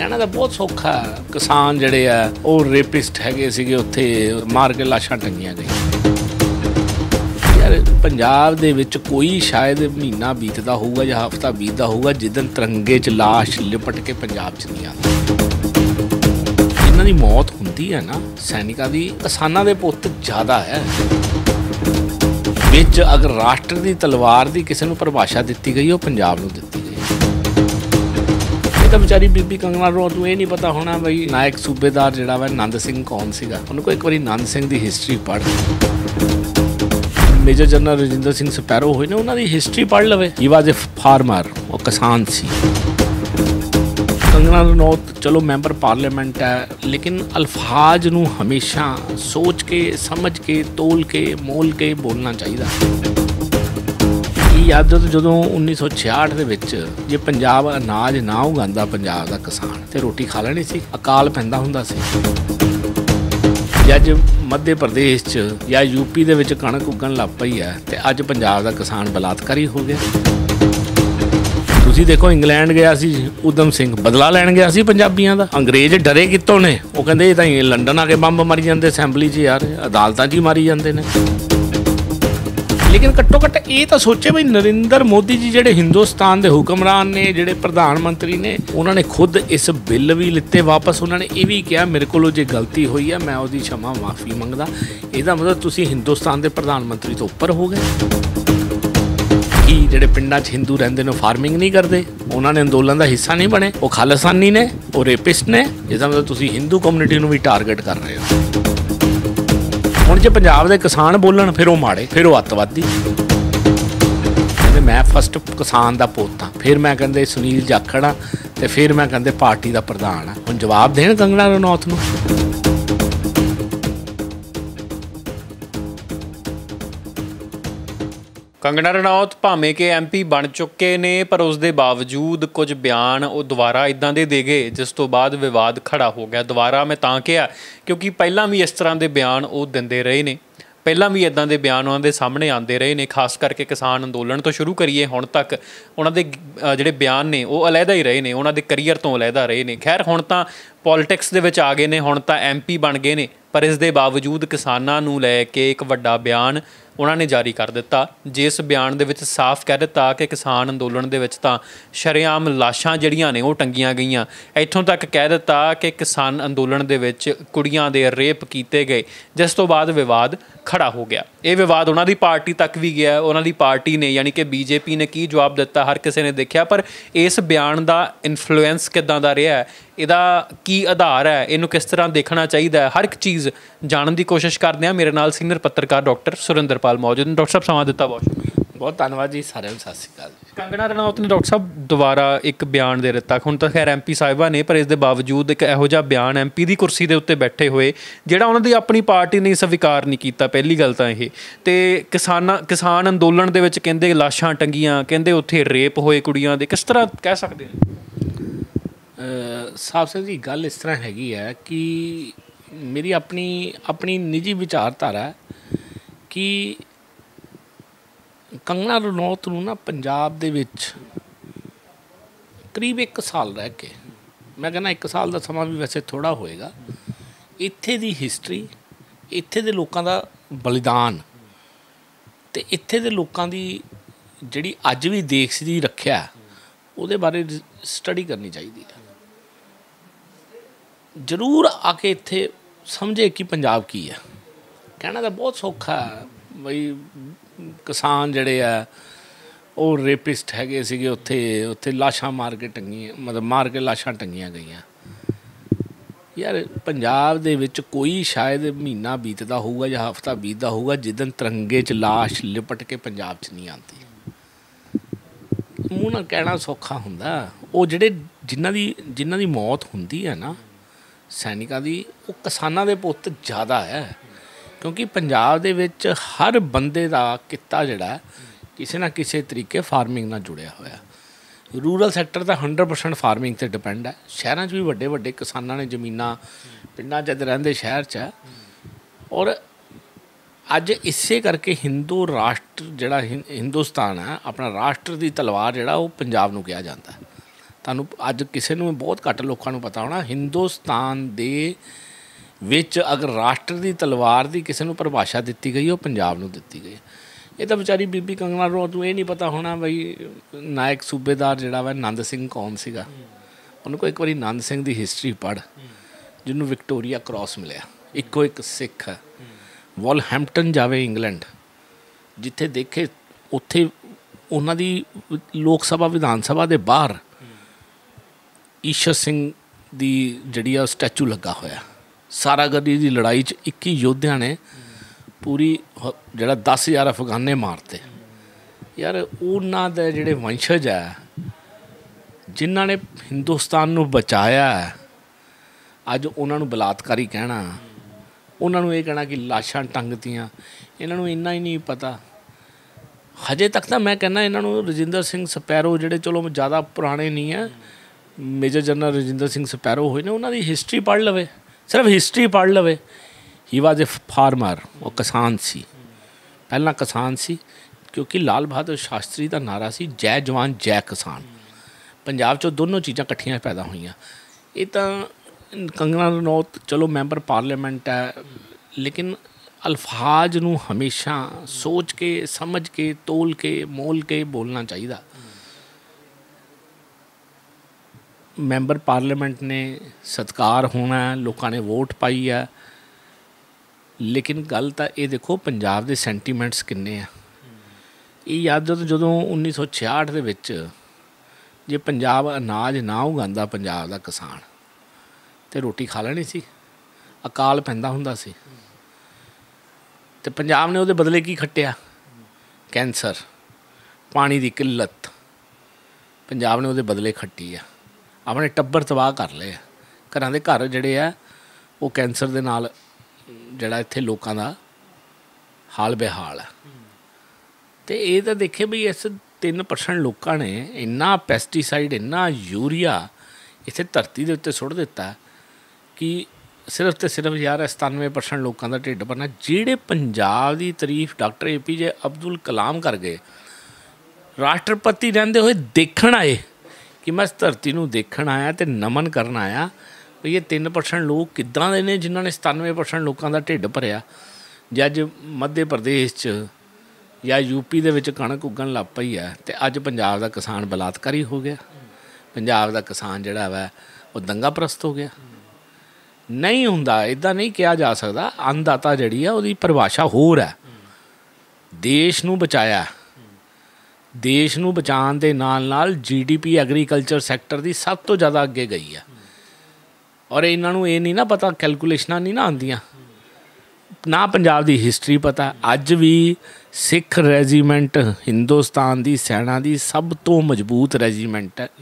कहना तो बहुत सौखा है। किसान जिहड़े आ ਉਹ ਰੇਪਿਸਟ ਹੈਗੇ ਸੀਗੇ ਉੱਥੇ ਮਾਰ ਕੇ ਲਾਸ਼ਾਂ ਟੰਗੀਆਂ ਗਈਆਂ। ਯਾਰ ਪੰਜਾਬ ਦੇ ਵਿੱਚ ਕੋਈ ਸ਼ਾਇਦ ਮਹੀਨਾ ਬੀਤਦਾ ਹੋਊਗਾ ਜਾਂ ਹਫ਼ਤਾ ਬੀਤਦਾ ਹੋਊਗਾ ਜਿੱਦਣ ਤਿਰੰਗੇ 'ਚ ਲਾਸ਼ ਲਿਪਟ ਕੇ ਪੰਜਾਬ 'ਚ ਨਹੀਂ ਆਉਂਦੀ। ਜਿਨ੍ਹਾਂ ਦੀ ਮੌਤ ਹੁੰਦੀ ਹੈ ਨਾ ਸੈਨਿਕਾਂ ਦੀ, ਕਿਸਾਨਾਂ ਦੇ ਪੁੱਤ ਜ਼ਿਆਦਾ ਹੈ। ਵਿੱਚ ਅਗਰ ਰਾਸ਼ਟਰ ਦੀ ਤਲਵਾਰ ਦੀ ਕਿਸੇ ਨੂੰ ਪਰਿਭਾਸ਼ਾ ਦਿੱਤੀ ਗਈ ਉਹ ਪੰਜਾਬ ਨੂੰ ਦਿੱਤੀ ਗਈ। बेचारी बीबी कंगना रनौत ਨੂੰ ਇਹ ਨਹੀਂ ਪਤਾ ਹੋਣਾ ਬਈ ਨਾਇਕ ਸੂਬੇਦਾਰ ਜਿਹੜਾ ਵਾ ਨੰਦ ਸਿੰਘ ਕੌਣ ਸੀਗਾ। ਉਹਨੂੰ ਕੋਈ ਇੱਕ ਵਾਰੀ ਨੰਦ ਸਿੰਘ ਦੀ ਹਿਸਟਰੀ ਪੜ੍ਹ, ਮੇਜਰ ਜਨਰਲ ਰਜਿੰਦਰ ਸਿੰਘ ਸਪੈਰੋ ਹੋਏ ਨੇ ਉਹਨਾਂ ਦੀ ਹਿਸਟਰੀ ਪੜ੍ਹ ਲਵੇ। ਹੀ ਵਾਜ਼ ਅ ਫਾਰਮਰ, ਉਹ ਕਿਸਾਨ ਸੀ। ਕੰਗਨਾ ਰਨੌਤ ਚਲੋ ਮੈਂਬਰ ਪਾਰਲੀਮੈਂਟ ਹੈ, ਲੇਕਿਨ ਅਲਫਾਜ਼ ਨੂੰ ਹਮੇਸ਼ਾ ਸੋਚ ਕੇ ਸਮਝ ਕੇ ਤੋਲ ਕੇ ਮੋਲ ਕੇ ਬੋਲਣਾ ਚਾਹੀਦਾ। ਯਾਦ ਜਦੋਂ 1966 ਦੇ ਵਿੱਚ ਜੇ ਪੰਜਾਬ ਅਨਾਜ ਨਾ ਉਗਾਉਂਦਾ ਪੰਜਾਬ ਦਾ ਕਿਸਾਨ ਤੇ ਰੋਟੀ ਖਾ ਲੈਣੀ ਸੀ। ਅਕਾਲ ਪੈਂਦਾ ਹੁੰਦਾ ਸੀ। ਅੱਜ ਮੱਧ ਪ੍ਰਦੇਸ਼ 'ਚ ਜਾਂ ਯੂਪੀ ਦੇ ਵਿੱਚ ਕਣਕ ਉੱਗਣ ਲੱਗ ਪਈ ਹੈ ਤੇ ਅੱਜ ਪੰਜਾਬ ਦਾ ਕਿਸਾਨ ਬਲਾਤਕਾਰੀ ਹੋ ਗਿਆ। ਤੁਸੀਂ ਦੇਖੋ ਇੰਗਲੈਂਡ ਗਿਆ ਸੀ ਊਧਮ ਸਿੰਘ, ਬਦਲਾ ਲੈਣ ਗਿਆ ਸੀ ਪੰਜਾਬੀਆਂ ਦਾ। ਅੰਗਰੇਜ਼ ਡਰੇ ਕਿੱਥੋਂ ਨੇ? ਉਹ ਕਹਿੰਦੇ ਇਹ ਤਾਂ ਲੰਡਨ ਆ ਕੇ ਬੰਬ ਮਾਰੀ ਜਾਂਦੇ ਅਸੈਂਬਲੀ 'ਚ, ਯਾਰ ਅਦਾਲਤਾਂ 'ਚ ਹੀ ਮਾਰੀ ਜਾਂਦੇ ਨੇ। ਲੇਕਿਨ ਘੱਟੋ ਘੱਟ ਇਹ ਤਾਂ ਸੋਚੇ ਬਈ ਨਰਿੰਦਰ ਮੋਦੀ ਜੀ ਜਿਹੜੇ ਹਿੰਦੁਸਤਾਨ ਦੇ ਹੁਕਮਰਾਨ ਨੇ, ਜਿਹੜੇ ਪ੍ਰਧਾਨ ਮੰਤਰੀ ਨੇ, ਉਹਨਾਂ ਨੇ ਖੁਦ ਇਸ ਬਿੱਲ ਵੀ ਲਿੱਤੇ ਵਾਪਸ। ਉਹਨਾਂ ਨੇ ਇਹ ਵੀ ਕਿਹਾ ਮੇਰੇ ਕੋਲੋਂ ਜੇ ਗਲਤੀ ਹੋਈ ਹੈ ਮੈਂ ਉਹਦੀ क्षमा ਮਾਫੀ ਮੰਗਦਾ। ਇਹਦਾ ਮਤਲਬ ਤੁਸੀਂ ਹਿੰਦੁਸਤਾਨ ਦੇ ਪ੍ਰਧਾਨ ਮੰਤਰੀ ਤੋਂ ਉੱਪਰ ਹੋ ਗਏ। ਕੀ ਜਿਹੜੇ ਪਿੰਡਾਂ 'ਚ ਹਿੰਦੂ ਰਹਿੰਦੇ ਨੇ ਫਾਰਮਿੰਗ ਨਹੀਂ ਕਰਦੇ? ਉਹਨਾਂ ਨੇ ਅੰਦੋਲਨ ਦਾ ਹਿੱਸਾ ਨਹੀਂ ਬਣੇ? ਉਹ ਖਾਲਿਸਤਾਨੀ ਨੇ, ਉਹ ਰੇਪਿਸਟ ਨੇ। ਇਹਦਾ ਮਤਲਬ ਤੁਸੀਂ ਹਿੰਦੂ ਕਮਿਊਨਿਟੀ ਨੂੰ ਵੀ ਟਾਰਗੇਟ ਕਰ ਰਹੇ ਹੋ। ਹੁਣ ਜੇ ਪੰਜਾਬ ਦੇ ਕਿਸਾਨ ਬੋਲਣ ਫਿਰ ਉਹ ਮਾੜੇ, ਫਿਰ ਉਹ ਅੱਤਵਾਦੀ। ਕਹਿੰਦੇ ਮੈਂ ਫਸਟ ਕਿਸਾਨ ਦਾ ਪੁੱਤ ਹਾਂ, ਫਿਰ ਮੈਂ ਕਹਿੰਦੇ ਸੁਨੀਲ ਜਾਖੜ ਆ, ਤੇ ਫਿਰ ਮੈਂ ਕਹਿੰਦੇ ਪਾਰਟੀ ਦਾ ਪ੍ਰਧਾਨ ਆ। ਹੁਣ ਜਵਾਬ ਦੇਣ ਕੰਗਨਾ ਰਣੌਤ ਨੂੰ। ਕੰਗਨਾ ਰਣੌਤ ਭਾਵੇਂ ਕਿ MP ਬਣ ਚੁੱਕੇ ਨੇ, ਪਰ ਉਸ ਦੇ ਬਾਵਜੂਦ ਕੁਝ ਬਿਆਨ ਉਹ ਦੁਬਾਰਾ ਇੱਦਾਂ ਦੇ ਗਏ ਜਿਸ ਤੋਂ ਬਾਅਦ ਵਿਵਾਦ ਖੜਾ ਹੋ ਗਿਆ। ਦੁਬਾਰਾ ਮੈਂ ਤਾਂ ਕਿਹਾ ਕਿਉਂਕਿ ਪਹਿਲਾਂ ਵੀ ਇਸ ਤਰ੍ਹਾਂ ਦੇ ਬਿਆਨ ਉਹ ਦਿੰਦੇ ਰਹੇ ਨੇ, ਪਹਿਲਾਂ ਵੀ ਇੱਦਾਂ ਦੇ ਬਿਆਨ ਉਹਨਾਂ ਦੇ ਸਾਹਮਣੇ ਆਉਂਦੇ ਰਹੇ ਨੇ। ਖਾਸ ਕਰਕੇ ਕਿਸਾਨ ਅੰਦੋਲਨ ਤੋਂ ਸ਼ੁਰੂ ਕਰੀਏ ਹੁਣ ਤੱਕ ਉਹਨਾਂ ਦੇ ਜਿਹੜੇ ਬਿਆਨ ਨੇ ਉਹ ਅਲੱਗਾ ਹੀ ਰਹੇ ਨੇ, ਉਹਨਾਂ ਦੇ ਕਰੀਅਰ ਤੋਂ ਅਲੱਗਾ ਰਹੇ ਨੇ। ਖੈਰ ਹੁਣ ਤਾਂ ਪੋਲੀਟਿਕਸ ਦੇ ਵਿੱਚ ਆ ਗਏ ਨੇ, ਹੁਣ ਤਾਂ MP ਬਣ ਗਏ ਨੇ, ਪਰ ਇਸ ਦੇ ਬਾਵਜੂਦ ਕਿਸਾਨਾਂ ਨੂੰ ਲੈ ਕੇ ਇੱਕ ਵੱਡਾ ਬਿਆਨ ਉਹਨਾਂ ਨੇ ਜਾਰੀ ਕਰ ਦਿੱਤਾ, ਜਿਸ ਬਿਆਨ ਦੇ ਵਿੱਚ ਸਾਫ਼ ਕਹਿ ਦਿੱਤਾ ਕਿ ਕਿਸਾਨ ਅੰਦੋਲਨ ਦੇ ਵਿੱਚ ਤਾਂ ਸ਼ਰੇਆਮ ਲਾਸ਼ਾਂ ਜਿਹੜੀਆਂ ਨੇ ਉਹ ਟੰਗੀਆਂ ਗਈਆਂ। ਇੱਥੋਂ ਤੱਕ ਕਹਿ ਦਿੱਤਾ ਕਿ ਕਿਸਾਨ ਅੰਦੋਲਨ ਦੇ ਵਿੱਚ ਕੁੜੀਆਂ ਦੇ ਰੇਪ ਕੀਤੇ ਗਏ, ਜਿਸ ਤੋਂ ਬਾਅਦ ਵਿਵਾਦ ਖੜਾ ਹੋ ਗਿਆ। ਇਹ ਵਿਵਾਦ ਉਹਨਾਂ ਦੀ ਪਾਰਟੀ ਤੱਕ ਵੀ ਗਿਆ। ਉਹਨਾਂ ਦੀ ਪਾਰਟੀ ਨੇ ਯਾਨੀ ਕਿ BJP ਨੇ ਕੀ ਜਵਾਬ ਦਿੱਤਾ ਹਰ ਕਿਸੇ ਨੇ ਦੇਖਿਆ, ਪਰ ਇਸ ਬਿਆਨ ਦਾ ਇਨਫਲੂਐਂਸ ਕਿੱਦਾਂ ਦਾ ਰਿਹਾ, ਇਹਦਾ ਕੀ ਆਧਾਰ ਹੈ, ਇਹਨੂੰ ਕਿਸ ਤਰ੍ਹਾਂ ਦੇਖਣਾ ਚਾਹੀਦਾ ਹੈ, ਹਰ ਇੱਕ ਚੀਜ਼ ਜਾਣਨ ਦੀ ਕੋਸ਼ਿਸ਼ ਕਰਦੇ ਹਾਂ। ਮੇਰੇ ਨਾਲ ਸੀਨੀਅਰ ਪੱਤਰਕਾਰ ਡਾਕਟਰ ਸੁਰਿੰਦਰਪਾਲ ਮੌਜੂਦ ਨੇ। ਡਾਕਟਰ ਸਾਹਿਬ ਸਮਾਂ ਦਿੱਤਾ ਬਹੁਤ ਸ਼ੁਕਰੀਆ। ਬਹੁਤ ਧੰਨਵਾਦ ਜੀ ਸਾਰਿਆਂ ਨੂੰ। ਸਤਿ ਸ਼੍ਰੀ ਅਕਾਲ ਜੀ। ਕੰਗਨਾ ਰਣੌਤ ਨੇ ਡਾਕਟਰ ਸਾਹਿਬ ਦੁਬਾਰਾ ਇੱਕ ਬਿਆਨ ਦੇ ਦਿੱਤਾ। ਹੁਣ ਤਾਂ ਖੈਰ MP ਸਾਹਿਬਾਂ ਨੇ, ਪਰ ਇਸ ਦੇ ਬਾਵਜੂਦ ਇੱਕ ਇਹੋ ਜਿਹਾ ਬਿਆਨ MP ਦੀ ਕੁਰਸੀ ਦੇ ਉੱਤੇ ਬੈਠੇ ਹੋਏ ਜਿਹੜਾ ਉਹਨਾਂ ਦੀ ਆਪਣੀ ਪਾਰਟੀ ਨੇ ਸਵੀਕਾਰ ਨਹੀਂ ਕੀਤਾ। ਪਹਿਲੀ ਗੱਲ ਤਾਂ ਇਹ, ਤੇ ਕਿਸਾਨ ਅੰਦੋਲਨ ਦੇ ਵਿੱਚ ਕਹਿੰਦੇ ਲਾਸ਼ਾਂ ਟੰਗੀਆਂ, ਕਹਿੰਦੇ ਉੱਥੇ ਰੇਪ ਹੋਏ ਕੁੜੀਆਂ ਦੇ, ਕਿਸ ਤਰ੍ਹਾਂ ਕਹਿ ਸਕਦੇ ਨੇ? ਸਾਹਿਬ ਸਿੰਘ ਜੀ ਗੱਲ ਇਸ ਤਰ੍ਹਾਂ ਹੈਗੀ ਹੈ ਕਿ ਮੇਰੀ ਆਪਣੀ ਨਿੱਜੀ ਵਿਚਾਰਧਾਰਾ ਹੈ ਕਿ ਕੰਗਨਾ ਰਣੌਤ ਨੂੰ ਨਾ ਪੰਜਾਬ ਦੇ ਵਿੱਚ ਕਰੀਬ 1 ਸਾਲ ਰਹਿ ਕੇ, ਮੈਂ ਕਹਿੰਦਾ 1 ਸਾਲ ਦਾ ਸਮਾਂ ਵੀ ਵੈਸੇ ਥੋੜ੍ਹਾ ਹੋਏਗਾ, ਇੱਥੇ ਦੀ ਹਿਸਟਰੀ, ਇੱਥੇ ਦੇ ਲੋਕਾਂ ਦਾ ਬਲੀਦਾਨ ਅਤੇ ਇੱਥੇ ਦੇ ਲੋਕਾਂ ਦੀ ਜਿਹੜੀ ਅੱਜ ਵੀ ਦੇਸ਼ ਦੀ ਰੱਖਿਆ ਉਹਦੇ ਬਾਰੇ ਸਟੱਡੀ ਕਰਨੀ ਚਾਹੀਦੀ ਹੈ। ਜ਼ਰੂਰ ਆ ਕੇ ਇੱਥੇ ਸਮਝੇ ਕਿ ਪੰਜਾਬ ਕੀ ਹੈ। ਕਹਿਣਾ ਤਾਂ ਬਹੁਤ ਸੌਖਾ ਹੈ ਬਈ ਕਿਸਾਨ ਜਿਹੜੇ ਆ ਉਹ ਰੇਪਿਸਟ ਹੈਗੇ ਸੀਗੇ, ਉੱਥੇ ਲਾਸ਼ਾਂ ਮਾਰ ਕੇ ਲਾਸ਼ਾਂ ਟੰਗੀਆਂ ਗਈਆਂ। ਯਾਰ ਪੰਜਾਬ ਦੇ ਵਿੱਚ ਕੋਈ ਸ਼ਾਇਦ ਮਹੀਨਾ ਬੀਤਦਾ ਹੋਊਗਾ ਜਾਂ ਹਫ਼ਤਾ ਬੀਤਦਾ ਹੋਊਗਾ ਜਿੱਦਣ ਤਿਰੰਗੇ 'ਚ ਲਾਸ਼ ਲਿਪਟ ਕੇ ਪੰਜਾਬ 'ਚ ਨਹੀਂ ਆਉਂਦੀ। ਮੂੰਹ ਨਾਲ ਕਹਿਣਾ ਸੌਖਾ ਹੁੰਦਾ। ਉਹ ਜਿਨ੍ਹਾਂ ਦੀ ਮੌਤ ਹੁੰਦੀ ਹੈ ਨਾ ਸੈਨਿਕਾਂ ਦੀ, ਉਹ ਕਿਸਾਨਾਂ ਦੇ ਪੁੱਤ ਜ਼ਿਆਦਾ ਹੈ। ਕਿਉਂਕਿ ਪੰਜਾਬ ਦੇ ਵਿੱਚ ਹਰ ਬੰਦੇ ਦਾ ਕਿੱਤਾ ਜਿਹੜਾ ਕਿਸੇ ਨਾ ਕਿਸੇ ਤਰੀਕੇ ਫਾਰਮਿੰਗ ਨਾਲ ਜੁੜਿਆ ਹੋਇਆ। ਰੂਰਲ ਸੈਕਟਰ ਤਾਂ 100% ਫਾਰਮਿੰਗ 'ਤੇ ਡਿਪੈਂਡ ਹੈ। ਸ਼ਹਿਰਾਂ 'ਚ ਵੀ ਵੱਡੇ ਕਿਸਾਨਾਂ ਨੇ ਜ਼ਮੀਨਾਂ, ਪਿੰਡਾਂ 'ਚ ਰਹਿੰਦੇ ਸ਼ਹਿਰ 'ਚ ਹੈ। ਔਰ ਅੱਜ ਇਸੇ ਕਰਕੇ ਹਿੰਦੂ ਰਾਸ਼ਟਰ ਜਿਹੜਾ ਹਿੰਦੁਸਤਾਨ ਹੈ, ਆਪਣਾ ਰਾਸ਼ਟਰ ਦੀ ਤਲਵਾਰ ਜਿਹੜਾ ਉਹ ਪੰਜਾਬ ਨੂੰ ਕਿਹਾ ਜਾਂਦਾ। ਤੁਹਾਨੂੰ ਅੱਜ ਕਿਸੇ ਨੂੰ ਬਹੁਤ ਘੱਟ ਲੋਕਾਂ ਨੂੰ ਪਤਾ ਹੋਣਾ, ਹਿੰਦੁਸਤਾਨ ਦੇ ਵਿੱਚ ਅਗਰ ਰਾਸ਼ਟਰ ਦੀ ਤਲਵਾਰ ਦੀ ਕਿਸੇ ਨੂੰ ਪਰਿਭਾਸ਼ਾ ਦਿੱਤੀ ਗਈ ਉਹ ਪੰਜਾਬ ਨੂੰ ਦਿੱਤੀ ਗਈ। ਇਹ ਤਾਂ ਵਿਚਾਰੀ ਬੀਬੀ ਕੰਗਨਾ ਰਣੌਤ ਨੂੰ ਇਹ ਨਹੀਂ ਪਤਾ ਹੋਣਾ ਬਈ ਨਾਇਕ ਸੂਬੇਦਾਰ ਜਿਹੜਾ ਵਾ ਨੰਦ ਸਿੰਘ ਕੌਣ ਸੀਗਾ। ਉਹਨੂੰ ਕੋਈ ਇੱਕ ਵਾਰੀ ਨੰਦ ਸਿੰਘ ਦੀ ਹਿਸਟਰੀ ਪੜ੍ਹ, ਜਿਹਨੂੰ ਵਿਕਟੋਰੀਆ ਕ੍ਰਾਸ ਮਿਲਿਆ, ਇੱਕੋ ਇੱਕ ਸਿੱਖ ਹੈ। ਵੋਲਹੈਂਪਟਨ ਜਾਵੇ ਇੰਗਲੈਂਡ, ਜਿੱਥੇ ਦੇਖੇ ਉੱਥੇ ਉਹਨਾਂ ਦੀ ਲੋਕ ਸਭਾ ਵਿਧਾਨ ਸਭਾ ਦੇ ਬਾਹਰ ਈਸ਼ਰ ਸਿੰਘ ਦੀ ਜਿਹੜੀ ਆ ਸਟੈਚੂ ਲੱਗਾ ਹੋਇਆ। ਸਾਰਾਗੜੀ ਦੀ ਲੜਾਈ 'ਚ 21 ਯੋਧਿਆਂ ਨੇ ਪੂਰੀ ਜਿਹੜਾ 10,000 ਅਫਗਾਨੇ ਮਾਰਤੇ। ਯਾਰ ਉਹਨਾਂ ਦੇ ਜਿਹੜੇ ਵੰਸ਼ਜ ਹੈ ਜਿਨ੍ਹਾਂ ਨੇ ਹਿੰਦੁਸਤਾਨ ਨੂੰ ਬਚਾਇਆ, ਅੱਜ ਉਹਨਾਂ ਨੂੰ ਬਲਾਤਕਾਰੀ ਕਹਿਣਾ, ਉਹਨਾਂ ਨੂੰ ਇਹ ਕਹਿਣਾ ਕਿ ਲਾਸ਼ਾਂ ਟੰਗਤੀਆਂ, ਇਹਨਾਂ ਨੂੰ ਇੰਨਾ ਹੀ ਨਹੀਂ ਪਤਾ। ਹਜੇ ਤੱਕ ਤਾਂ ਮੈਂ ਕਹਿੰਦਾ ਇਹਨਾਂ ਨੂੰ ਰਜਿੰਦਰ ਸਿੰਘ ਸਪੈਰੋ, ਜਿਹੜੇ ਚਲੋ ਜ਼ਿਆਦਾ ਪੁਰਾਣੇ ਨਹੀਂ ਹੈ, ਮੇਜਰ ਜਨਰਲ ਰਜਿੰਦਰ ਸਿੰਘ ਸਪੈਰੋ ਹੋਏ ਨੇ, ਉਹਨਾਂ ਦੀ ਹਿਸਟਰੀ ਪੜ੍ਹ ਲਵੇ, ਸਿਰਫ ਹਿਸਟਰੀ ਪੜ੍ਹ ਲਵੇ। ਹੀ ਵਾਜ ਏ ਫਾਰਮਰ, ਉਹ ਕਿਸਾਨ ਸੀ, ਪਹਿਲਾਂ ਕਿਸਾਨ ਸੀ, ਕਿਉਂਕਿ ਲਾਲ ਬਹਾਦਰ ਸ਼ਾਸਤਰੀ ਦਾ ਨਾਰਾ ਸੀ ਜੈ ਜਵਾਨ ਜੈ ਕਿਸਾਨ। ਪੰਜਾਬ 'ਚੋਂ ਦੋਨੋਂ ਚੀਜ਼ਾਂ ਇਕੱਠੀਆਂ ਪੈਦਾ ਹੋਈਆਂ। ਇਹ ਤਾਂ ਕੰਗਨਾ ਰਣੌਤ ਚਲੋ ਮੈਂਬਰ ਪਾਰਲੀਮੈਂਟ ਹੈ, ਲੇਕਿਨ ਅਲਫਾਜ਼ ਨੂੰ ਹਮੇਸ਼ਾ ਸੋਚ ਕੇ ਸਮਝ ਕੇ ਤੋਲ ਕੇ ਮੋਲ ਕੇ ਬੋਲਣਾ ਚਾਹੀਦਾ। ਮੈਂਬਰ ਪਾਰਲੀਮੈਂਟ ਨੇ ਸਤਿਕਾਰ ਹੋਣਾ, ਲੋਕਾਂ ਨੇ ਵੋਟ ਪਾਈ ਹੈ, ਲੇਕਿਨ ਗੱਲ ਤਾਂ ਇਹ ਦੇਖੋ ਪੰਜਾਬ ਦੇ ਸੈਂਟੀਮੈਂਟਸ ਕਿੰਨੇ ਆ। ਇਹ ਯਾਦ ਜਦੋਂ 1966 ਦੇ ਵਿੱਚ ਜੇ ਪੰਜਾਬ ਅਨਾਜ ਨਾ ਉਗਾਉਂਦਾ ਪੰਜਾਬ ਦਾ ਕਿਸਾਨ, ਤਾਂ ਰੋਟੀ ਖਾ ਲੈਣੀ ਸੀ, ਅਕਾਲ ਪੈਂਦਾ ਹੁੰਦਾ ਸੀ। ਅਤੇ ਪੰਜਾਬ ਨੇ ਉਹਦੇ ਬਦਲੇ ਕੀ ਖੱਟਿਆ? ਕੈਂਸਰ, ਪਾਣੀ ਦੀ ਕਿੱਲਤ ਪੰਜਾਬ ਨੇ ਉਹਦੇ ਬਦਲੇ ਖੱਟੀ ਆ। ਆਪਣੇ ਟੱਬਰ ਤਬਾਹ ਕਰ ਲਏ ਆ, ਘਰਾਂ ਦੇ ਘਰ ਜਿਹੜੇ ਆ ਉਹ ਕੈਂਸਰ ਦੇ ਨਾਲ ਜਿਹੜਾ ਇੱਥੇ ਲੋਕਾਂ ਦਾ ਹਾਲ ਬੇਹਾਲ ਹੈ। ਅਤੇ ਇਹ ਤਾਂ ਦੇਖੇ ਬਈ ਇਸ 3% ਲੋਕਾਂ ਨੇ ਇੰਨਾ ਪੈਸਟੀਸਾਈਡ, ਇੰਨਾ ਯੂਰੀਆ ਇੱਥੇ ਧਰਤੀ ਦੇ ਉੱਤੇ ਸੁੱਟ ਦਿੱਤਾ ਕਿ ਸਿਰਫ ਅਤੇ ਸਿਰਫ ਯਾਰ 97% ਲੋਕਾਂ ਦਾ ਢਿੱਡ ਭਰਨਾ। ਜਿਹੜੇ ਪੰਜਾਬ ਦੀ ਤਾਰੀਫ ਡਾਕਟਰ APJ ਅਬਦੁਲ ਕਲਾਮ ਕਰ ਗਏ, ਰਾਸ਼ਟਰਪਤੀ ਰਹਿੰਦੇ ਹੋਏ ਦੇਖਣ ਆਏ ਕਿ ਮੈਂ ਇਸ ਧਰਤੀ ਨੂੰ ਦੇਖਣ ਆਇਆ ਅਤੇ ਨਮਨ ਕਰਨ ਆਇਆ ਵੀ ਇਹ 3% ਲੋਕ ਕਿੱਦਾਂ ਦੇ ਨੇ ਜਿਨ੍ਹਾਂ ਨੇ 97% ਲੋਕਾਂ ਦਾ ਢਿੱਡ ਭਰਿਆ। ਜੇ ਅੱਜ ਮੱਧ ਪ੍ਰਦੇਸ਼ 'ਚ ਜਾਂ UP ਦੇ ਵਿੱਚ ਕਣਕ ਉੱਗਣ ਲੱਗ ਪਈ ਹੈ, ਅਤੇ ਅੱਜ ਪੰਜਾਬ ਦਾ ਕਿਸਾਨ ਬਲਾਤਕਾਰੀ ਹੋ ਗਿਆ, ਪੰਜਾਬ ਦਾ ਕਿਸਾਨ ਜਿਹੜਾ ਵਾ ਉਹ ਦੰਗਾ ਪ੍ਰਸਤ ਹੋ ਗਿਆ। ਨਹੀਂ ਹੁੰਦਾ, ਇੱਦਾਂ ਨਹੀਂ ਕਿਹਾ ਜਾ ਸਕਦਾ। ਅੰਨਦਾਤਾ ਜਿਹੜੀ ਆ ਉਹਦੀ ਪਰਿਭਾਸ਼ਾ ਹੋਰ ਹੈ। ਦੇਸ਼ ਨੂੰ ਬਚਾਇਆ, ਦੇਸ਼ ਨੂੰ ਬਚਾਉਣ ਦੇ ਨਾਲ ਨਾਲ GDP ਐਗਰੀਕਲਚਰ ਸੈਕਟਰ ਦੀ ਸਭ ਤੋਂ ਜ਼ਿਆਦਾ ਅੱਗੇ ਗਈ ਹੈ। ਔਰ ਇਹਨਾਂ ਨੂੰ ਇਹ ਨਹੀਂ ਨਾ ਪਤਾ, ਕੈਲਕੂਲੇਸ਼ਨਾਂ ਨਹੀਂ ਨਾ ਆਉਂਦੀਆਂ, ਨਾ ਪੰਜਾਬ ਦੀ ਹਿਸਟਰੀ ਪਤਾ। ਅੱਜ ਵੀ ਸਿੱਖ ਰੈਜੀਮੈਂਟ ਹਿੰਦੁਸਤਾਨ ਦੀ ਸੈਨਾ ਦੀ ਸਭ ਤੋਂ ਮਜ਼ਬੂਤ ਰੈਜੀਮੈਂਟ ਹੈ।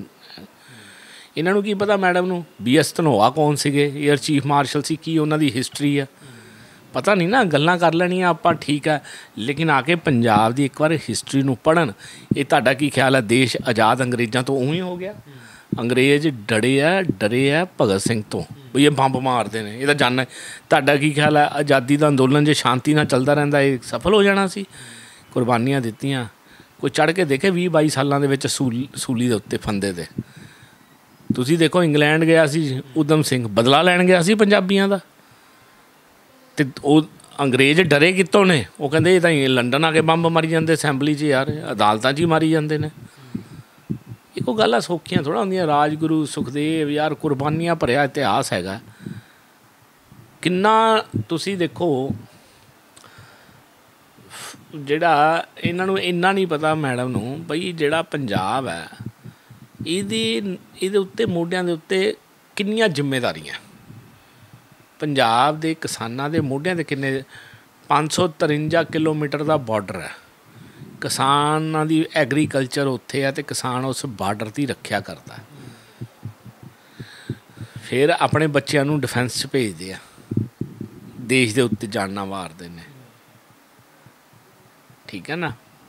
ਇਹਨਾਂ ਨੂੰ ਕੀ ਪਤਾ ਮੈਡਮ ਨੂੰ BS ਧਨੋਆ ਕੌਣ ਸੀਗੇ, ਏਅਰ ਚੀਫ ਮਾਰਸ਼ਲ ਸੀ, ਕੀ ਉਹਨਾਂ ਦੀ ਹਿਸਟਰੀ ਆ, ਪਤਾ ਨਹੀਂ ਨਾ। ਗੱਲਾਂ ਕਰ ਲੈਣੀਆਂ ਆਪਾਂ, ਠੀਕ ਹੈ, ਲੇਕਿਨ ਆ ਕੇ ਪੰਜਾਬ ਦੀ ਇੱਕ ਵਾਰ ਹਿਸਟਰੀ ਨੂੰ ਪੜ੍ਹਨ। ਇਹ ਤੁਹਾਡਾ ਕੀ ਖਿਆਲ ਹੈ ਦੇਸ਼ ਆਜ਼ਾਦ ਅੰਗਰੇਜ਼ਾਂ ਤੋਂ ਉਵੇਂ ਹੋ ਗਿਆ? ਅੰਗਰੇਜ਼ ਡਰੇ ਆ ਭਗਤ ਸਿੰਘ ਤੋਂ ਵੀ ਇਹ ਬੰਬ ਮਾਰਦੇ ਨੇ, ਇਹ ਤਾਂ ਜਾਣਨਾ। ਤੁਹਾਡਾ ਕੀ ਖਿਆਲ ਹੈ ਆਜ਼ਾਦੀ ਦਾ ਅੰਦੋਲਨ ਜੇ ਸ਼ਾਂਤੀ ਨਾਲ ਚੱਲਦਾ ਰਹਿੰਦਾ ਇਹ ਸਫਲ ਹੋ ਜਾਣਾ ਸੀ? ਕੁਰਬਾਨੀਆਂ ਦਿੱਤੀਆਂ। ਕੋਈ ਚੜ੍ਹ ਕੇ ਦੇਖੇ 20-22 ਸਾਲਾਂ ਦੇ ਵਿੱਚ ਸੂਲੀ ਦੇ ਉੱਤੇ ਫੰਦੇ 'ਤੇ। ਤੁਸੀਂ ਦੇਖੋ ਇੰਗਲੈਂਡ ਗਿਆ ਸੀ ਊਧਮ ਸਿੰਘ, ਬਦਲਾ ਲੈਣ ਗਿਆ ਸੀ ਪੰਜਾਬੀਆਂ ਦਾ, ਅਤੇ ਉਹ ਅੰਗਰੇਜ਼ ਡਰੇ ਕਿੱਥੋਂ ਨੇ? ਉਹ ਕਹਿੰਦੇ ਇਹ ਤਾਂ ਲੰਡਨ ਆ ਕੇ ਬੰਬ ਮਾਰੀ ਜਾਂਦੇ ਅਸੈਂਬਲੀ 'ਚ, ਯਾਰ ਅਦਾਲਤਾਂ 'ਚ ਹੀ ਮਾਰੀ ਜਾਂਦੇ ਨੇ। ਇੱਕੋ ਗੱਲਾਂ ਸੌਖੀਆਂ ਥੋੜ੍ਹਾ ਹੁੰਦੀਆਂ। ਰਾਜਗੁਰੂ ਸੁਖਦੇਵ, ਯਾਰ ਕੁਰਬਾਨੀਆਂ ਭਰਿਆ ਇਤਿਹਾਸ ਹੈਗਾ ਕਿੰਨਾ। ਤੁਸੀਂ ਦੇਖੋ ਜਿਹੜਾ ਇਹਨਾਂ ਨੂੰ ਇੰਨਾ ਨਹੀਂ ਪਤਾ ਮੈਡਮ ਨੂੰ ਬਈ ਜਿਹੜਾ ਪੰਜਾਬ ਹੈ ਇਹਦੇ ਉੱਤੇ ਮੋਢਿਆਂ ਦੇ ਉੱਤੇ ਕਿੰਨੀਆਂ ਜ਼ਿੰਮੇਵਾਰੀਆਂ। ਪੰਜਾਬ ਦੇ ਕਿਸਾਨਾਂ ਦੇ ਮੋਢਿਆਂ 'ਤੇ ਕਿੰਨੇ 553 ਕਿਲੋਮੀਟਰ ਦਾ ਬਾਰਡਰ ਹੈ। ਕਿਸਾਨਾਂ ਦੀ ਐਗਰੀਕਲਚਰ ਉੱਥੇ ਹੈ ਅਤੇ ਕਿਸਾਨ ਉਸ ਬਾਰਡਰ ਦੀ ਰੱਖਿਆ ਕਰਦਾ। ਫਿਰ ਆਪਣੇ ਬੱਚਿਆਂ ਨੂੰ ਡਿਫੈਂਸ 'ਚ ਭੇਜਦੇ ਆ, ਦੇਸ਼ ਦੇ ਉੱਤੇ ਜਾਨਾਂ ਵਾਰਦੇ ਨੇ, ਠੀਕ ਹੈ ਨਾ।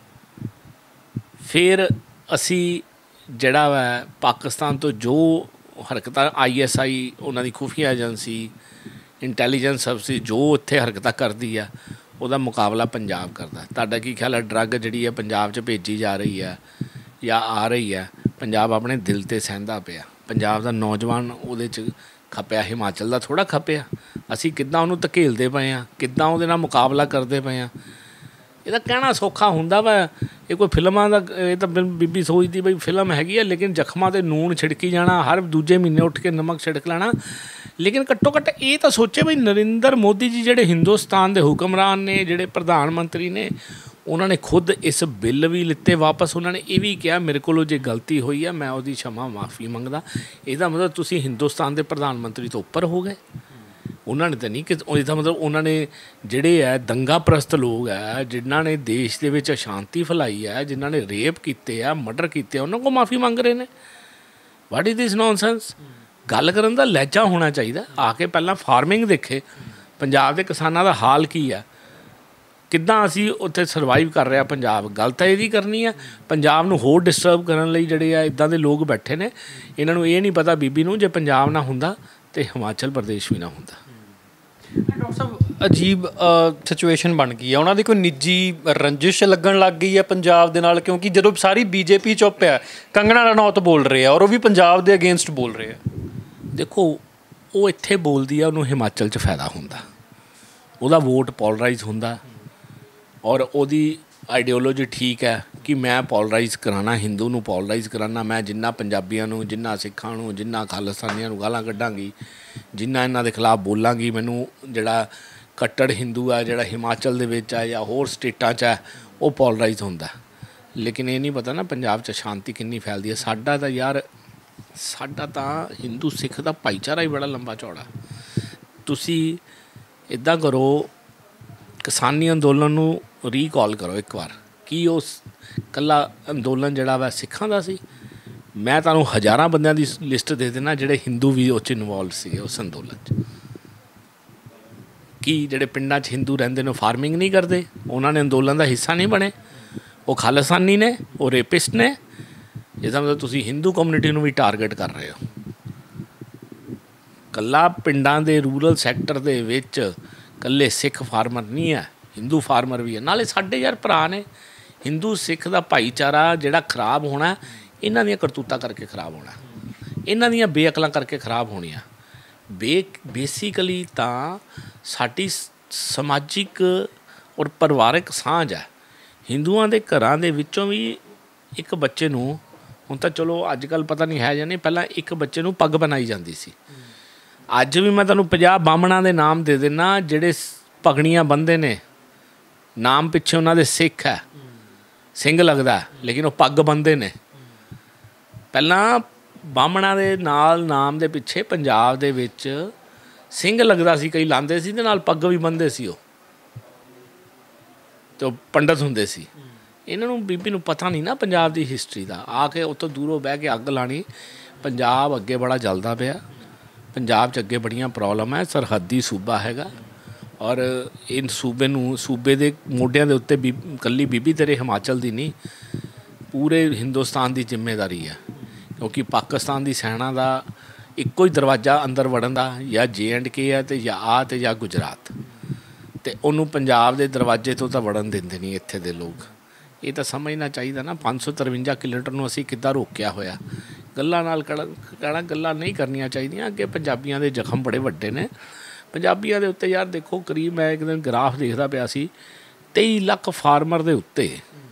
ਫਿਰ ਅਸੀਂ ਜਿਹੜਾ ਵਾ ਪਾਕਿਸਤਾਨ ਤੋਂ ਜੋ ਹਰਕਤਾਂ ISI ਉਹਨਾਂ ਦੀ ਖੁਫੀਆ ਏਜੰਸੀ, ਇੰਟੈਲੀਜੈਂਸ ਸਰਵਿਸ ਜੋ ਉੱਥੇ ਹਰਕਤਾਂ ਕਰਦੀ ਆ, ਉਹਦਾ ਮੁਕਾਬਲਾ ਪੰਜਾਬ ਕਰਦਾ। ਤੁਹਾਡਾ ਕੀ ਖਿਆਲ ਹੈ ਡਰੱਗ ਜਿਹੜੀ ਹੈ ਪੰਜਾਬ 'ਚ ਭੇਜੀ ਜਾ ਰਹੀ ਹੈ ਜਾਂ ਆ ਰਹੀ ਹੈ, ਪੰਜਾਬ ਆਪਣੇ ਦਿਲ 'ਤੇ ਸਹਿੰਦਾ ਪਿਆ। ਪੰਜਾਬ ਦਾ ਨੌਜਵਾਨ ਉਹਦੇ 'ਚ ਖਪਿਆ, ਹਿਮਾਚਲ ਦਾ ਥੋੜ੍ਹਾ ਖਪਿਆ। ਅਸੀਂ ਕਿੱਦਾਂ ਉਹਨੂੰ ਧਕੇਲਦੇ ਪਏ ਹਾਂ, ਕਿੱਦਾਂ ਉਹਦੇ ਨਾਲ ਮੁਕਾਬਲਾ ਕਰਦੇ ਪਏ ਹਾਂ। ਇਹਦਾ ਕਹਿਣਾ ਸੌਖਾ ਹੁੰਦਾ ਵਾ, ਇਹ ਕੋਈ ਫਿਲਮਾਂ ਦਾ, ਇਹ ਤਾਂ ਬੀਬੀ ਸੋਚਦੀ ਬਈ ਫਿਲਮ ਹੈਗੀ ਆ, ਲੇਕਿਨ ਜ਼ਖਮਾਂ 'ਤੇ ਨੂਣ ਛਿੜਕੀ ਜਾਣਾ, ਹਰ ਦੂਜੇ ਮਹੀਨੇ ਉੱਠ ਕੇ ਨਮਕ ਛਿੜਕ ਲੈਣਾ। ਲੇਕਿਨ ਘੱਟੋ ਘੱਟ ਇਹ ਤਾਂ ਸੋਚੇ ਬਈ ਨਰਿੰਦਰ ਮੋਦੀ ਜੀ ਜਿਹੜੇ ਹਿੰਦੁਸਤਾਨ ਦੇ ਹੁਕਮਰਾਨ ਨੇ, ਜਿਹੜੇ ਪ੍ਰਧਾਨ ਮੰਤਰੀ ਨੇ, ਉਹਨਾਂ ਨੇ ਖੁਦ ਇਸ ਬਿੱਲ ਵੀ ਲਿੱਤੇ ਵਾਪਸ। ਉਹਨਾਂ ਨੇ ਇਹ ਵੀ ਕਿਹਾ ਮੇਰੇ ਕੋਲੋਂ ਜੇ ਗਲਤੀ ਹੋਈ ਆ ਮੈਂ ਉਹਦੀ क्षमा ਮਾਫੀ ਮੰਗਦਾ। ਇਹਦਾ ਮਤਲਬ ਤੁਸੀਂ ਹਿੰਦੁਸਤਾਨ ਦੇ ਪ੍ਰਧਾਨ ਮੰਤਰੀ ਤੋਂ ਉੱਪਰ ਹੋ ਗਏ। ਉਹਨਾਂ ਨੇ ਤਾਂ ਨਹੀਂ ਕਿ ਇਹਦਾ ਮਤਲਬ ਉਹਨਾਂ ਨੇ ਜਿਹੜੇ ਹੈ ਦੰਗਾ ਪ੍ਰਸਤ ਲੋਕ ਹੈ, ਜਿਨ੍ਹਾਂ ਨੇ ਦੇਸ਼ ਦੇ ਵਿੱਚ ਅਸ਼ਾਂਤੀ ਫੈਲਾਈ ਹੈ, ਜਿਨ੍ਹਾਂ ਨੇ ਰੇਪ ਕੀਤੇ ਆ, ਮਰਡਰ ਕੀਤੇ ਆ, ਉਹਨਾਂ ਕੋਲ ਮਾਫੀ ਮੰਗ ਰਹੇ ਨੇ। What is this nonsense? ਗੱਲ ਕਰਨ ਦਾ ਲਹਿਜਾ ਹੋਣਾ ਚਾਹੀਦਾ। ਆ ਕੇ ਪਹਿਲਾਂ ਫਾਰਮਿੰਗ ਦੇਖੇ, ਪੰਜਾਬ ਦੇ ਕਿਸਾਨਾਂ ਦਾ ਹਾਲ ਕੀ ਆ, ਕਿੱਦਾਂ ਅਸੀਂ ਉੱਥੇ ਸਰਵਾਈਵ ਕਰ ਰਿਹਾ ਪੰਜਾਬ। ਗੱਲ ਤਾਂ ਇਹਦੀ ਕਰਨੀ ਆ। ਪੰਜਾਬ ਨੂੰ ਹੋਰ ਡਿਸਟਰਬ ਕਰਨ ਲਈ ਜਿਹੜੇ ਆ ਇੱਦਾਂ ਦੇ ਲੋਕ ਬੈਠੇ ਨੇ। ਇਹਨਾਂ ਨੂੰ ਇਹ ਨਹੀਂ ਪਤਾ ਬੀਬੀ ਨੂੰ, ਜੇ ਪੰਜਾਬ ਨਾ ਹੁੰਦਾ ਤਾਂ ਹਿਮਾਚਲ ਪ੍ਰਦੇਸ਼ ਵੀ ਨਾ ਹੁੰਦਾ। ਡਾਕਟਰ ਸਾਹਿਬ, ਅਜੀਬ ਸਿਚੁਏਸ਼ਨ ਬਣ ਗਈ ਹੈ। ਉਹਨਾਂ ਦੀ ਕੋਈ ਨਿੱਜੀ ਰੰਜਿਸ਼ ਲੱਗਣ ਲੱਗ ਗਈ ਹੈ ਪੰਜਾਬ ਦੇ ਨਾਲ, ਕਿਉਂਕਿ ਜਦੋਂ ਸਾਰੀ ਬੀਜੇਪੀ ਚੁੱਪ ਹੈ, ਕੰਗਣਾ ਰਣੌਤ ਬੋਲ ਰਹੇ ਆ ਔਰ ਉਹ ਵੀ ਪੰਜਾਬ ਦੇ ਅਗੇਂਸਟ ਬੋਲ ਰਹੇ ਆ। ਦੇਖੋ, ਉਹ ਇੱਥੇ ਬੋਲਦੀ ਆ, ਉਹਨੂੰ ਹਿਮਾਚਲ 'ਚ ਫਾਇਦਾ ਹੁੰਦਾ, ਉਹਦਾ ਵੋਟ ਪੋਲਰਾਈਜ਼ ਹੁੰਦਾ ਔਰ ਉਹਦੀ ਆਈਡੀਓਲੋਜੀ ਠੀਕ ਹੈ ਕਿ ਮੈਂ ਪੋਲਰਾਈਜ਼ ਕਰਾਉਣਾ, ਹਿੰਦੂ ਨੂੰ ਪੋਲਰਾਈਜ਼ ਕਰਾਉਣਾ। ਮੈਂ ਜਿੰਨਾ ਪੰਜਾਬੀਆਂ ਨੂੰ, ਜਿੰਨਾ ਸਿੱਖਾਂ ਨੂੰ, ਜਿੰਨਾ ਖਾਲਿਸਤਾਨੀਆਂ ਨੂੰ ਗਾਲਾਂ ਕੱਢਾਂਗੀ, ਜਿੰਨਾ ਇਹਨਾਂ ਦੇ ਖਿਲਾਫ ਬੋਲਾਂਗੀ, ਮੈਨੂੰ ਜਿਹੜਾ ਕੱਟੜ ਹਿੰਦੂ ਆ, ਜਿਹੜਾ ਹਿਮਾਚਲ ਦੇ ਵਿੱਚ ਆ ਜਾਂ ਹੋਰ ਸਟੇਟਾਂ 'ਚ ਹੈ, ਉਹ ਪੋਲਰਾਈਜ਼ ਹੁੰਦਾ। ਲੇਕਿਨ ਇਹ ਨਹੀਂ ਪਤਾ ਨਾ ਪੰਜਾਬ 'ਚ ਸ਼ਾਂਤੀ ਕਿੰਨੀ ਫੈਲਦੀ ਹੈ। ਸਾਡਾ ਤਾਂ ਯਾਰ, ਸਾਡਾ ਤਾਂ ਹਿੰਦੂ ਸਿੱਖ ਦਾ ਭਾਈਚਾਰਾ ਹੀ ਬੜਾ ਲੰਬਾ ਚੌੜਾ। ਤੁਸੀਂ ਇੱਦਾਂ ਕਰੋ, ਕਿਸਾਨੀ ਅੰਦੋਲਨ ਨੂੰ ਰੀਕਾਲ ਕਰੋ ਇੱਕ ਵਾਰ, ਕੀ ਉਹ ਇਕੱਲਾ ਅੰਦੋਲਨ ਜਿਹੜਾ ਵਾ ਸਿੱਖਾਂ ਦਾ ਸੀ? ਮੈਂ ਤੁਹਾਨੂੰ ਹਜ਼ਾਰਾਂ ਬੰਦਿਆਂ ਦੀ ਲਿਸਟ ਦੇ ਦੇਣਾ ਜਿਹੜੇ ਹਿੰਦੂ ਵੀ ਉਹ 'ਚ ਇਨਵੋਲਵ ਸੀਗੇ ਉਸ ਅੰਦੋਲਨ 'ਚ। ਕੀ ਜਿਹੜੇ ਪਿੰਡਾਂ 'ਚ ਹਿੰਦੂ ਰਹਿੰਦੇ ਨੇ ਫਾਰਮਿੰਗ ਨਹੀਂ ਕਰਦੇ? ਉਹਨਾਂ ਨੇ ਅੰਦੋਲਨ ਦਾ ਹਿੱਸਾ ਨਹੀਂ ਬਣੇ? ਉਹ ਖਾਲਿਸਤਾਨੀ ਨੇ, ਉਹ ਰੇਪਿਸਟ ਨੇ। ਇਹਦਾ ਮਤਲਬ ਤੁਸੀਂ ਹਿੰਦੂ ਕਮਿਊਨਿਟੀ ਨੂੰ ਵੀ ਟਾਰਗੇਟ ਕਰ ਰਹੇ ਹੋ। ਇਕੱਲਾ ਪਿੰਡਾਂ ਦੇ ਰੂਰਲ ਸੈਕਟਰ ਦੇ ਵਿੱਚ ਇਕੱਲੇ ਸਿੱਖ ਫਾਰਮਰ ਨਹੀਂ ਹੈ, ਹਿੰਦੂ ਫਾਰਮਰ ਵੀ ਹੈ। ਨਾਲੇ ਸਾਡੇ ਯਾਰ ਭਰਾ ਨੇ। ਹਿੰਦੂ ਸਿੱਖ ਦਾ ਭਾਈਚਾਰਾ ਜਿਹੜਾ ਖਰਾਬ ਹੋਣਾ, ਇਹਨਾਂ ਦੀਆਂ ਕਰਤੂਤਾਂ ਕਰਕੇ ਖਰਾਬ ਹੋਣਾ, ਇਹਨਾਂ ਦੀਆਂ ਬੇਅਕਲਾਂ ਕਰਕੇ ਖਰਾਬ ਹੋਣੀਆਂ। ਬੇਸਿਕਲੀ ਤਾਂ ਸਾਡੀ ਸਮਾਜਿਕ ਔਰ ਪਰਿਵਾਰਕ ਸਾਂਝ ਹੈ। ਹਿੰਦੂਆਂ ਦੇ ਘਰਾਂ ਦੇ ਵਿੱਚੋਂ ਵੀ ਇੱਕ ਬੱਚੇ ਨੂੰ, ਹੁਣ ਤਾਂ ਚਲੋ ਅੱਜ ਕੱਲ੍ਹ ਪਤਾ ਨਹੀਂ ਹੈ ਜਾਂ ਨਹੀਂ, ਪਹਿਲਾਂ ਇੱਕ ਬੱਚੇ ਨੂੰ ਪੱਗ ਬਣਾਈ ਜਾਂਦੀ ਸੀ। ਅੱਜ ਵੀ ਮੈਂ ਤੁਹਾਨੂੰ 50 ਬਾਹਮਣਾਂ ਦੇ ਨਾਮ ਦੇ ਦਿੰਦਾ ਜਿਹੜੇ ਪਗੜੀਆਂ ਬੰਨ੍ਹਦੇ ਨੇ, ਨਾਮ ਪਿੱਛੇ ਉਹਨਾਂ ਦੇ ਸਿੱਖ ਹੈ, ਸਿੰਘ ਲੱਗਦਾ, ਲੇਕਿਨ ਉਹ ਪੱਗ ਬੰਨ੍ਹਦੇ ਨੇ। ਪਹਿਲਾਂ ਬਾਹਮਣਾਂ ਦੇ ਨਾਲ ਨਾਮ ਦੇ ਪਿੱਛੇ ਪੰਜਾਬ ਦੇ ਵਿੱਚ ਸਿੰਘ ਲੱਗਦਾ ਸੀ, ਕਈ ਲਾਉਂਦੇ ਸੀ, ਅਤੇ ਨਾਲ ਪੱਗ ਵੀ ਬੰਨ੍ਹਦੇ ਸੀ ਉਹ, ਅਤੇ ਉਹ ਪੰਡਤ ਹੁੰਦੇ ਸੀ। ਇਹਨਾਂ ਨੂੰ ਬੀਬੀ ਨੂੰ ਪਤਾ ਨਹੀਂ ਨਾ ਪੰਜਾਬ ਦੀ ਹਿਸਟਰੀ ਦਾ। ਆ ਕੇ ਉੱਥੋਂ ਦੂਰੋਂ ਬਹਿ ਕੇ ਅੱਗ ਲਾਉਣੀ। ਪੰਜਾਬ ਅੱਗੇ ਬੜਾ ਜਲਦਾ ਪਿਆ। ਪੰਜਾਬ 'ਚ ਅੱਗੇ ਬੜੀਆਂ ਪ੍ਰੋਬਲਮ ਹੈ। ਸਰਹੱਦੀ ਸੂਬਾ ਹੈਗਾ ਔਰ ਇਹ ਸੂਬੇ ਦੇ ਮੋਢਿਆਂ ਦੇ ਉੱਤੇ ਇਕੱਲੀ ਬੀਬੀ ਤੇਰੇ ਹਿਮਾਚਲ ਦੀ ਨਹੀਂ, ਪੂਰੇ ਹਿੰਦੁਸਤਾਨ ਦੀ ਜ਼ਿੰਮੇਵਾਰੀ ਹੈ। ਕਿਉਂਕਿ ਪਾਕਿਸਤਾਨ ਦੀ ਸੈਨਾ ਦਾ ਇੱਕੋ ਹੀ ਦਰਵਾਜ਼ਾ ਅੰਦਰ ਵੜਨ ਦਾ, ਜਾਂ JNK ਹੈ ਅਤੇ ਜਾਂ ਗੁਜਰਾਤ, ਅਤੇ ਉਹਨੂੰ ਪੰਜਾਬ ਦੇ ਦਰਵਾਜ਼ੇ ਤੋਂ ਤਾਂ ਵੜਨ ਦਿੰਦੇ ਨਹੀਂ ਇੱਥੇ ਦੇ ਲੋਕ। ਇਹ ਤਾਂ ਸਮਝਣਾ ਚਾਹੀਦਾ ਨਾ। 553 ਕਿਲੋਮੀਟਰ ਨੂੰ ਅਸੀਂ ਕਿੱਦਾਂ ਰੋਕਿਆ ਹੋਇਆ। ਗੱਲਾਂ ਨਾਲ ਕਹਿਣਾ ਗੱਲਾਂ ਨਹੀਂ ਕਰਨੀਆਂ ਚਾਹੀਦੀਆਂ। ਅੱਗੇ ਪੰਜਾਬੀਆਂ ਦੇ ਜ਼ਖਮ ਬੜੇ ਵੱਡੇ ਨੇ। ਪੰਜਾਬੀਆਂ ਦੇ ਉੱਤੇ ਯਾਰ ਦੇਖੋ, ਕਰੀਬ ਮੈਂ ਇੱਕ ਦਿਨ ਗ੍ਰਾਫ ਦੇਖਦਾ ਪਿਆ ਸੀ, 23 ਲੱਖ ਫਾਰਮਰ ਦੇ ਉੱਤੇ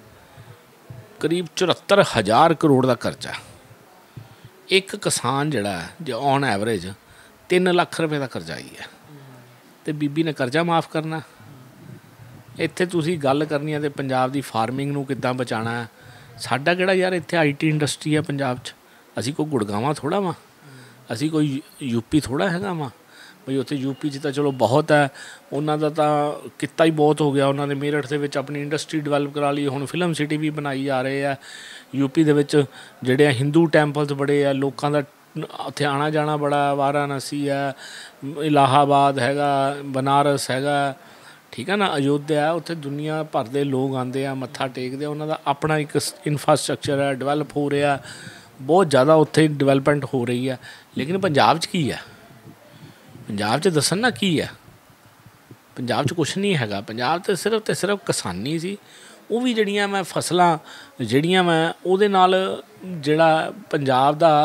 ਕਰੀਬ 74,000 ਕਰੋੜ ਦਾ ਕਰਜ਼ਾ। ਇੱਕ ਕਿਸਾਨ ਜਿਹੜਾ ਜੇ ਔਨ ਐਵਰੇਜ 3 ਲੱਖ ਰੁਪਏ ਦਾ ਕਰਜ਼ਾ ਹੀ ਹੈ, ਅਤੇ ਬੀਬੀ ਨੇ ਕਰਜ਼ਾ ਮਾਫ ਕਰਨਾ। ਇੱਥੇ ਤੁਸੀਂ ਗੱਲ ਕਰਨੀ ਹੈ ਅਤੇ ਪੰਜਾਬ ਦੀ ਫਾਰਮਿੰਗ ਨੂੰ ਕਿੱਦਾਂ ਬਚਾਉਣਾ। ਸਾਡਾ ਕਿਹੜਾ ਯਾਰ ਇੱਥੇ IT ਇੰਡਸਟਰੀ ਹੈ ਪੰਜਾਬ 'ਚ। ਅਸੀਂ ਕੋਈ ਗੁੜਗਾਵਾਂ ਥੋੜ੍ਹਾ ਵਾਂ, ਅਸੀਂ ਕੋਈ UP ਥੋੜ੍ਹਾ ਹੈਗਾ ਵਾਂ ਬਈ ਉੱਥੇ UP 'ਚ ਤਾਂ ਚਲੋ ਬਹੁਤ ਹੈ, ਉਹਨਾਂ ਦਾ ਤਾਂ ਕਿੱਤਾ ਹੀ ਬਹੁਤ ਹੋ ਗਿਆ। ਉਹਨਾਂ ਨੇ ਮੇਰਠ ਦੇ ਵਿੱਚ ਆਪਣੀ ਇੰਡਸਟਰੀ ਡਿਵੈਲਪ ਕਰਾ ਲਈ, ਹੁਣ ਫਿਲਮ ਸਿਟੀ ਵੀ ਬਣਾਈ ਜਾ ਰਹੇ ਆ। UP ਦੇ ਵਿੱਚ ਜਿਹੜੇ ਆ ਹਿੰਦੂ ਟੈਂਪਲਸ ਬੜੇ ਆ, ਲੋਕਾਂ ਦਾ ਉੱਥੇ ਆਉਣਾ ਜਾਣਾ ਬੜਾ। ਵਾਰਾਣਸੀ ਹੈ, ਇਲਾਹਾਬਾਦ ਹੈਗਾ, ਬਨਾਰਸ ਹੈਗਾ, ਠੀਕ ਹੈ ਨਾ, ਅਯੋਧਿਆ, ਉੱਥੇ ਦੁਨੀਆ ਭਰ ਦੇ ਲੋਕ ਆਉਂਦੇ ਆ, ਮੱਥਾ ਟੇਕਦੇ ਆ। ਉਹਨਾਂ ਦਾ ਆਪਣਾ ਇੱਕ ਇਨਫਰਾਸਟਰਕਚਰ ਹੈ, ਡਿਵੈਲਪ ਹੋ ਰਿਹਾ ਬਹੁਤ ਜ਼ਿਆਦਾ, ਉੱਥੇ ਡਿਵੈਲਪਮੈਂਟ ਹੋ ਰਹੀ ਹੈ। ਲੇਕਿਨ ਪੰਜਾਬ 'ਚ ਕੀ ਹੈ? ਪੰਜਾਬ 'ਚ ਦੱਸਣ ਨਾ ਕੀ ਹੈ? ਪੰਜਾਬ 'ਚ ਕੁਛ ਨਹੀਂ ਹੈਗਾ। ਪੰਜਾਬ 'ਤੇ ਸਿਰਫ ਕਿਸਾਨੀ ਸੀ। ਉਹ ਵੀ ਜਿਹੜੀਆਂ ਮੈਂ ਫਸਲਾਂ ਜਿਹੜੀਆਂ ਮੈਂ ਉਹਦੇ ਨਾਲ ਜਿਹੜਾ ਪੰਜਾਬ ਦਾ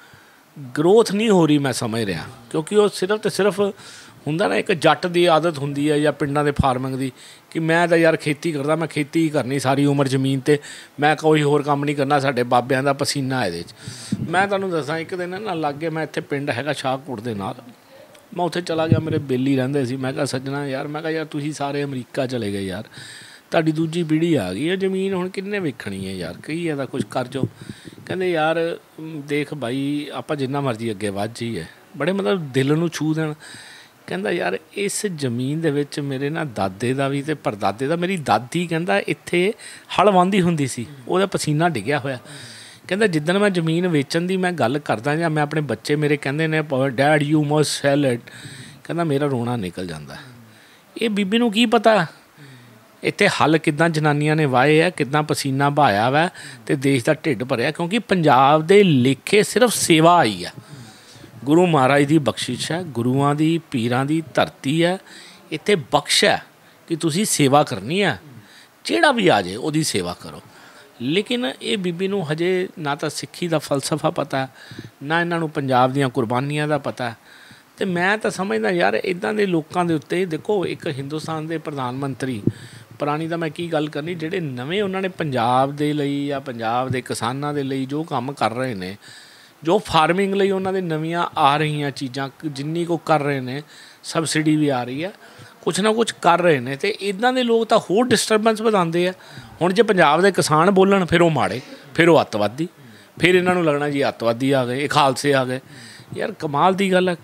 ਗਰੋਥ ਨਹੀਂ ਹੋ ਰਹੀ ਮੈਂ ਸਮਝ ਰਿਹਾ, ਕਿਉਂਕਿ ਉਹ ਸਿਰਫ ਤੇ ਸਿਰਫ ਹੁੰਦਾ ਨਾ ਇੱਕ ਜੱਟ ਦੀ ਆਦਤ ਹੁੰਦੀ ਹੈ ਜਾਂ ਪਿੰਡਾਂ ਦੇ ਫਾਰਮਿੰਗ ਦੀ ਕਿ ਮੈਂ ਤਾਂ ਯਾਰ ਖੇਤੀ ਕਰਦਾ, ਮੈਂ ਖੇਤੀ ਹੀ ਕਰਨੀ ਸਾਰੀ ਉਮਰ ਜ਼ਮੀਨ 'ਤੇ, ਮੈਂ ਕੋਈ ਹੋਰ ਕੰਮ ਨਹੀਂ ਕਰਨਾ, ਸਾਡੇ ਬਾਬਿਆਂ ਦਾ ਪਸੀਨਾ ਇਹਦੇ 'ਚ। ਮੈਂ ਤੁਹਾਨੂੰ ਦੱਸਾਂ ਇੱਕ ਦਿਨ ਨਾ ਲਾਗੇ ਮੈਂ ਇੱਥੇ ਪਿੰਡ ਹੈਗਾ ਸ਼ਾਹਕੋਟ ਦੇ ਨਾਲ, ਮੈਂ ਉੱਥੇ ਚਲਾ ਗਿਆ, ਮੇਰੇ ਬੇਲੀ ਰਹਿੰਦੇ ਸੀ। ਮੈਂ ਕਿਹਾ ਸੱਜਣਾ ਯਾਰ, ਮੈਂ ਕਿਹਾ ਯਾਰ ਤੁਸੀਂ ਸਾਰੇ ਅਮਰੀਕਾ ਚਲੇ ਗਏ ਯਾਰ, ਤੁਹਾਡੀ ਦੂਜੀ ਪੀੜ੍ਹੀ ਆ ਗਈ ਹੈ, ਜ਼ਮੀਨ ਹੁਣ ਕਿੰਨੇ ਵੇਖਣੀ ਹੈ ਯਾਰ, ਕਹੀ ਇਹਦਾ ਕੁਛ ਕਰ ਜੋ। ਕਹਿੰਦੇ ਯਾਰ ਦੇਖ ਬਾਈ ਆਪਾਂ ਜਿੰਨਾ ਮਰਜ਼ੀ ਅੱਗੇ ਵੱਧ ਜਾਈਏ, ਬੜੇ ਮਤਲਬ ਦਿਲ ਨੂੰ ਛੂਹ ਦੇਣ। ਕਹਿੰਦਾ ਯਾਰ ਇਸ ਜ਼ਮੀਨ ਦੇ ਵਿੱਚ ਮੇਰੇ ਨਾ ਦਾਦੇ ਦਾ ਵੀ ਅਤੇ ਪਰਦਾਦੇ ਦਾ, ਮੇਰੀ ਦਾਦੀ ਕਹਿੰਦਾ ਇੱਥੇ ਹਲ ਵਾਹੁੰਦੀ ਹੁੰਦੀ ਸੀ, ਉਹਦਾ ਪਸੀਨਾ ਡਿੱਗਿਆ ਹੋਇਆ। ਕਹਿੰਦਾ ਜਿੱਦਣ ਮੈਂ ਜ਼ਮੀਨ ਵੇਚਣ ਦੀ ਮੈਂ ਗੱਲ ਕਰਦਾ ਜਾਂ ਮੈਂ ਆਪਣੇ ਬੱਚੇ ਮੇਰੇ ਕਹਿੰਦੇ ਨੇ dad you must sell it, ਕਹਿੰਦਾ ਮੇਰਾ ਰੋਣਾ ਨਿਕਲ ਜਾਂਦਾ। ਇਹ ਬੀਬੀ ਨੂੰ ਕੀ ਪਤਾ ਇੱਥੇ ਹੱਲ ਕਿੱਦਾਂ ਜਨਾਨੀਆਂ ਨੇ ਵਾਹੇ ਆ, ਕਿੱਦਾਂ ਪਸੀਨਾ ਬਹਾਇਆ ਵਾ ਅਤੇ ਦੇਸ਼ ਦਾ ਢਿੱਡ ਭਰਿਆ, ਕਿਉਂਕਿ ਪੰਜਾਬ ਦੇ ਲੇਖੇ ਸਿਰਫ ਸੇਵਾ ਆਈ ਆ। ਗੁਰੂ ਮਹਾਰਾਜ ਦੀ ਬਖਸ਼ਿਸ਼ ਹੈ, ਗੁਰੂਆਂ ਦੀ ਪੀਰਾਂ ਦੀ ਧਰਤੀ ਹੈ, ਇੱਥੇ ਬਖਸ਼ ਹੈ ਕਿ ਤੁਸੀਂ ਸੇਵਾ ਕਰਨੀ ਹੈ, ਜਿਹੜਾ ਵੀ ਆ ਜਾਏ ਉਹਦੀ ਸੇਵਾ ਕਰੋ। ਲੇਕਿਨ ਇਹ ਬੀਬੀ ਨੂੰ ਹਜੇ ਨਾ ਤਾਂ ਸਿੱਖੀ ਦਾ ਫਲਸਫਾ ਪਤਾ, ਨਾ ਇਹਨਾਂ ਨੂੰ ਪੰਜਾਬ ਦੀਆਂ ਕੁਰਬਾਨੀਆਂ ਦਾ ਪਤਾ। ਅਤੇ ਮੈਂ ਤਾਂ ਸਮਝਦਾ ਯਾਰ ਇੱਦਾਂ ਦੇ ਲੋਕਾਂ ਦੇ ਉੱਤੇ ਦੇਖੋ, ਇੱਕ ਹਿੰਦੁਸਤਾਨ ਦੇ ਪ੍ਰਧਾਨ ਮੰਤਰੀ, ਪੁਰਾਣੀ ਤਾਂ ਮੈਂ ਕੀ ਗੱਲ ਕਰਨੀ, ਜਿਹੜੇ ਨਵੇਂ ਉਹਨਾਂ ਨੇ ਪੰਜਾਬ ਦੇ ਲਈ ਜਾਂ ਪੰਜਾਬ ਦੇ ਕਿਸਾਨਾਂ ਦੇ ਲਈ ਜੋ ਕੰਮ ਕਰ ਰਹੇ ਨੇ, ਜੋ ਫਾਰਮਿੰਗ ਲਈ ਉਹਨਾਂ ਦੇ ਨਵੀਆਂ ਆ ਰਹੀਆਂ ਚੀਜ਼ਾਂ ਜਿੰਨੀ ਕੁ ਕਰ ਰਹੇ ਨੇ, ਸਬਸਿਡੀ ਵੀ ਆ ਰਹੀ ਆ, ਕੁਛ ਨਾ ਕੁਛ ਕਰ ਰਹੇ ਨੇ, ਅਤੇ ਇੱਦਾਂ ਦੇ ਲੋਕ ਤਾਂ ਹੋਰ ਡਿਸਟਰਬੈਂਸ ਵਧਾਉਂਦੇ ਆ। ਹੁਣ ਜੇ ਪੰਜਾਬ ਦੇ ਕਿਸਾਨ ਬੋਲਣ ਫਿਰ ਉਹ ਮਾੜੇ, ਫਿਰ ਉਹ ਅੱਤਵਾਦੀ, ਫਿਰ ਇਹਨਾਂ ਨੂੰ ਲੱਗਣਾ ਜੀ ਅੱਤਵਾਦੀ ਆ ਗਏ, ਇਹ ਖਾਲਸੇ ਆ ਗਏ। ਯਾਰ ਕਮਾਲ ਦੀ ਗੱਲ ਹੈ,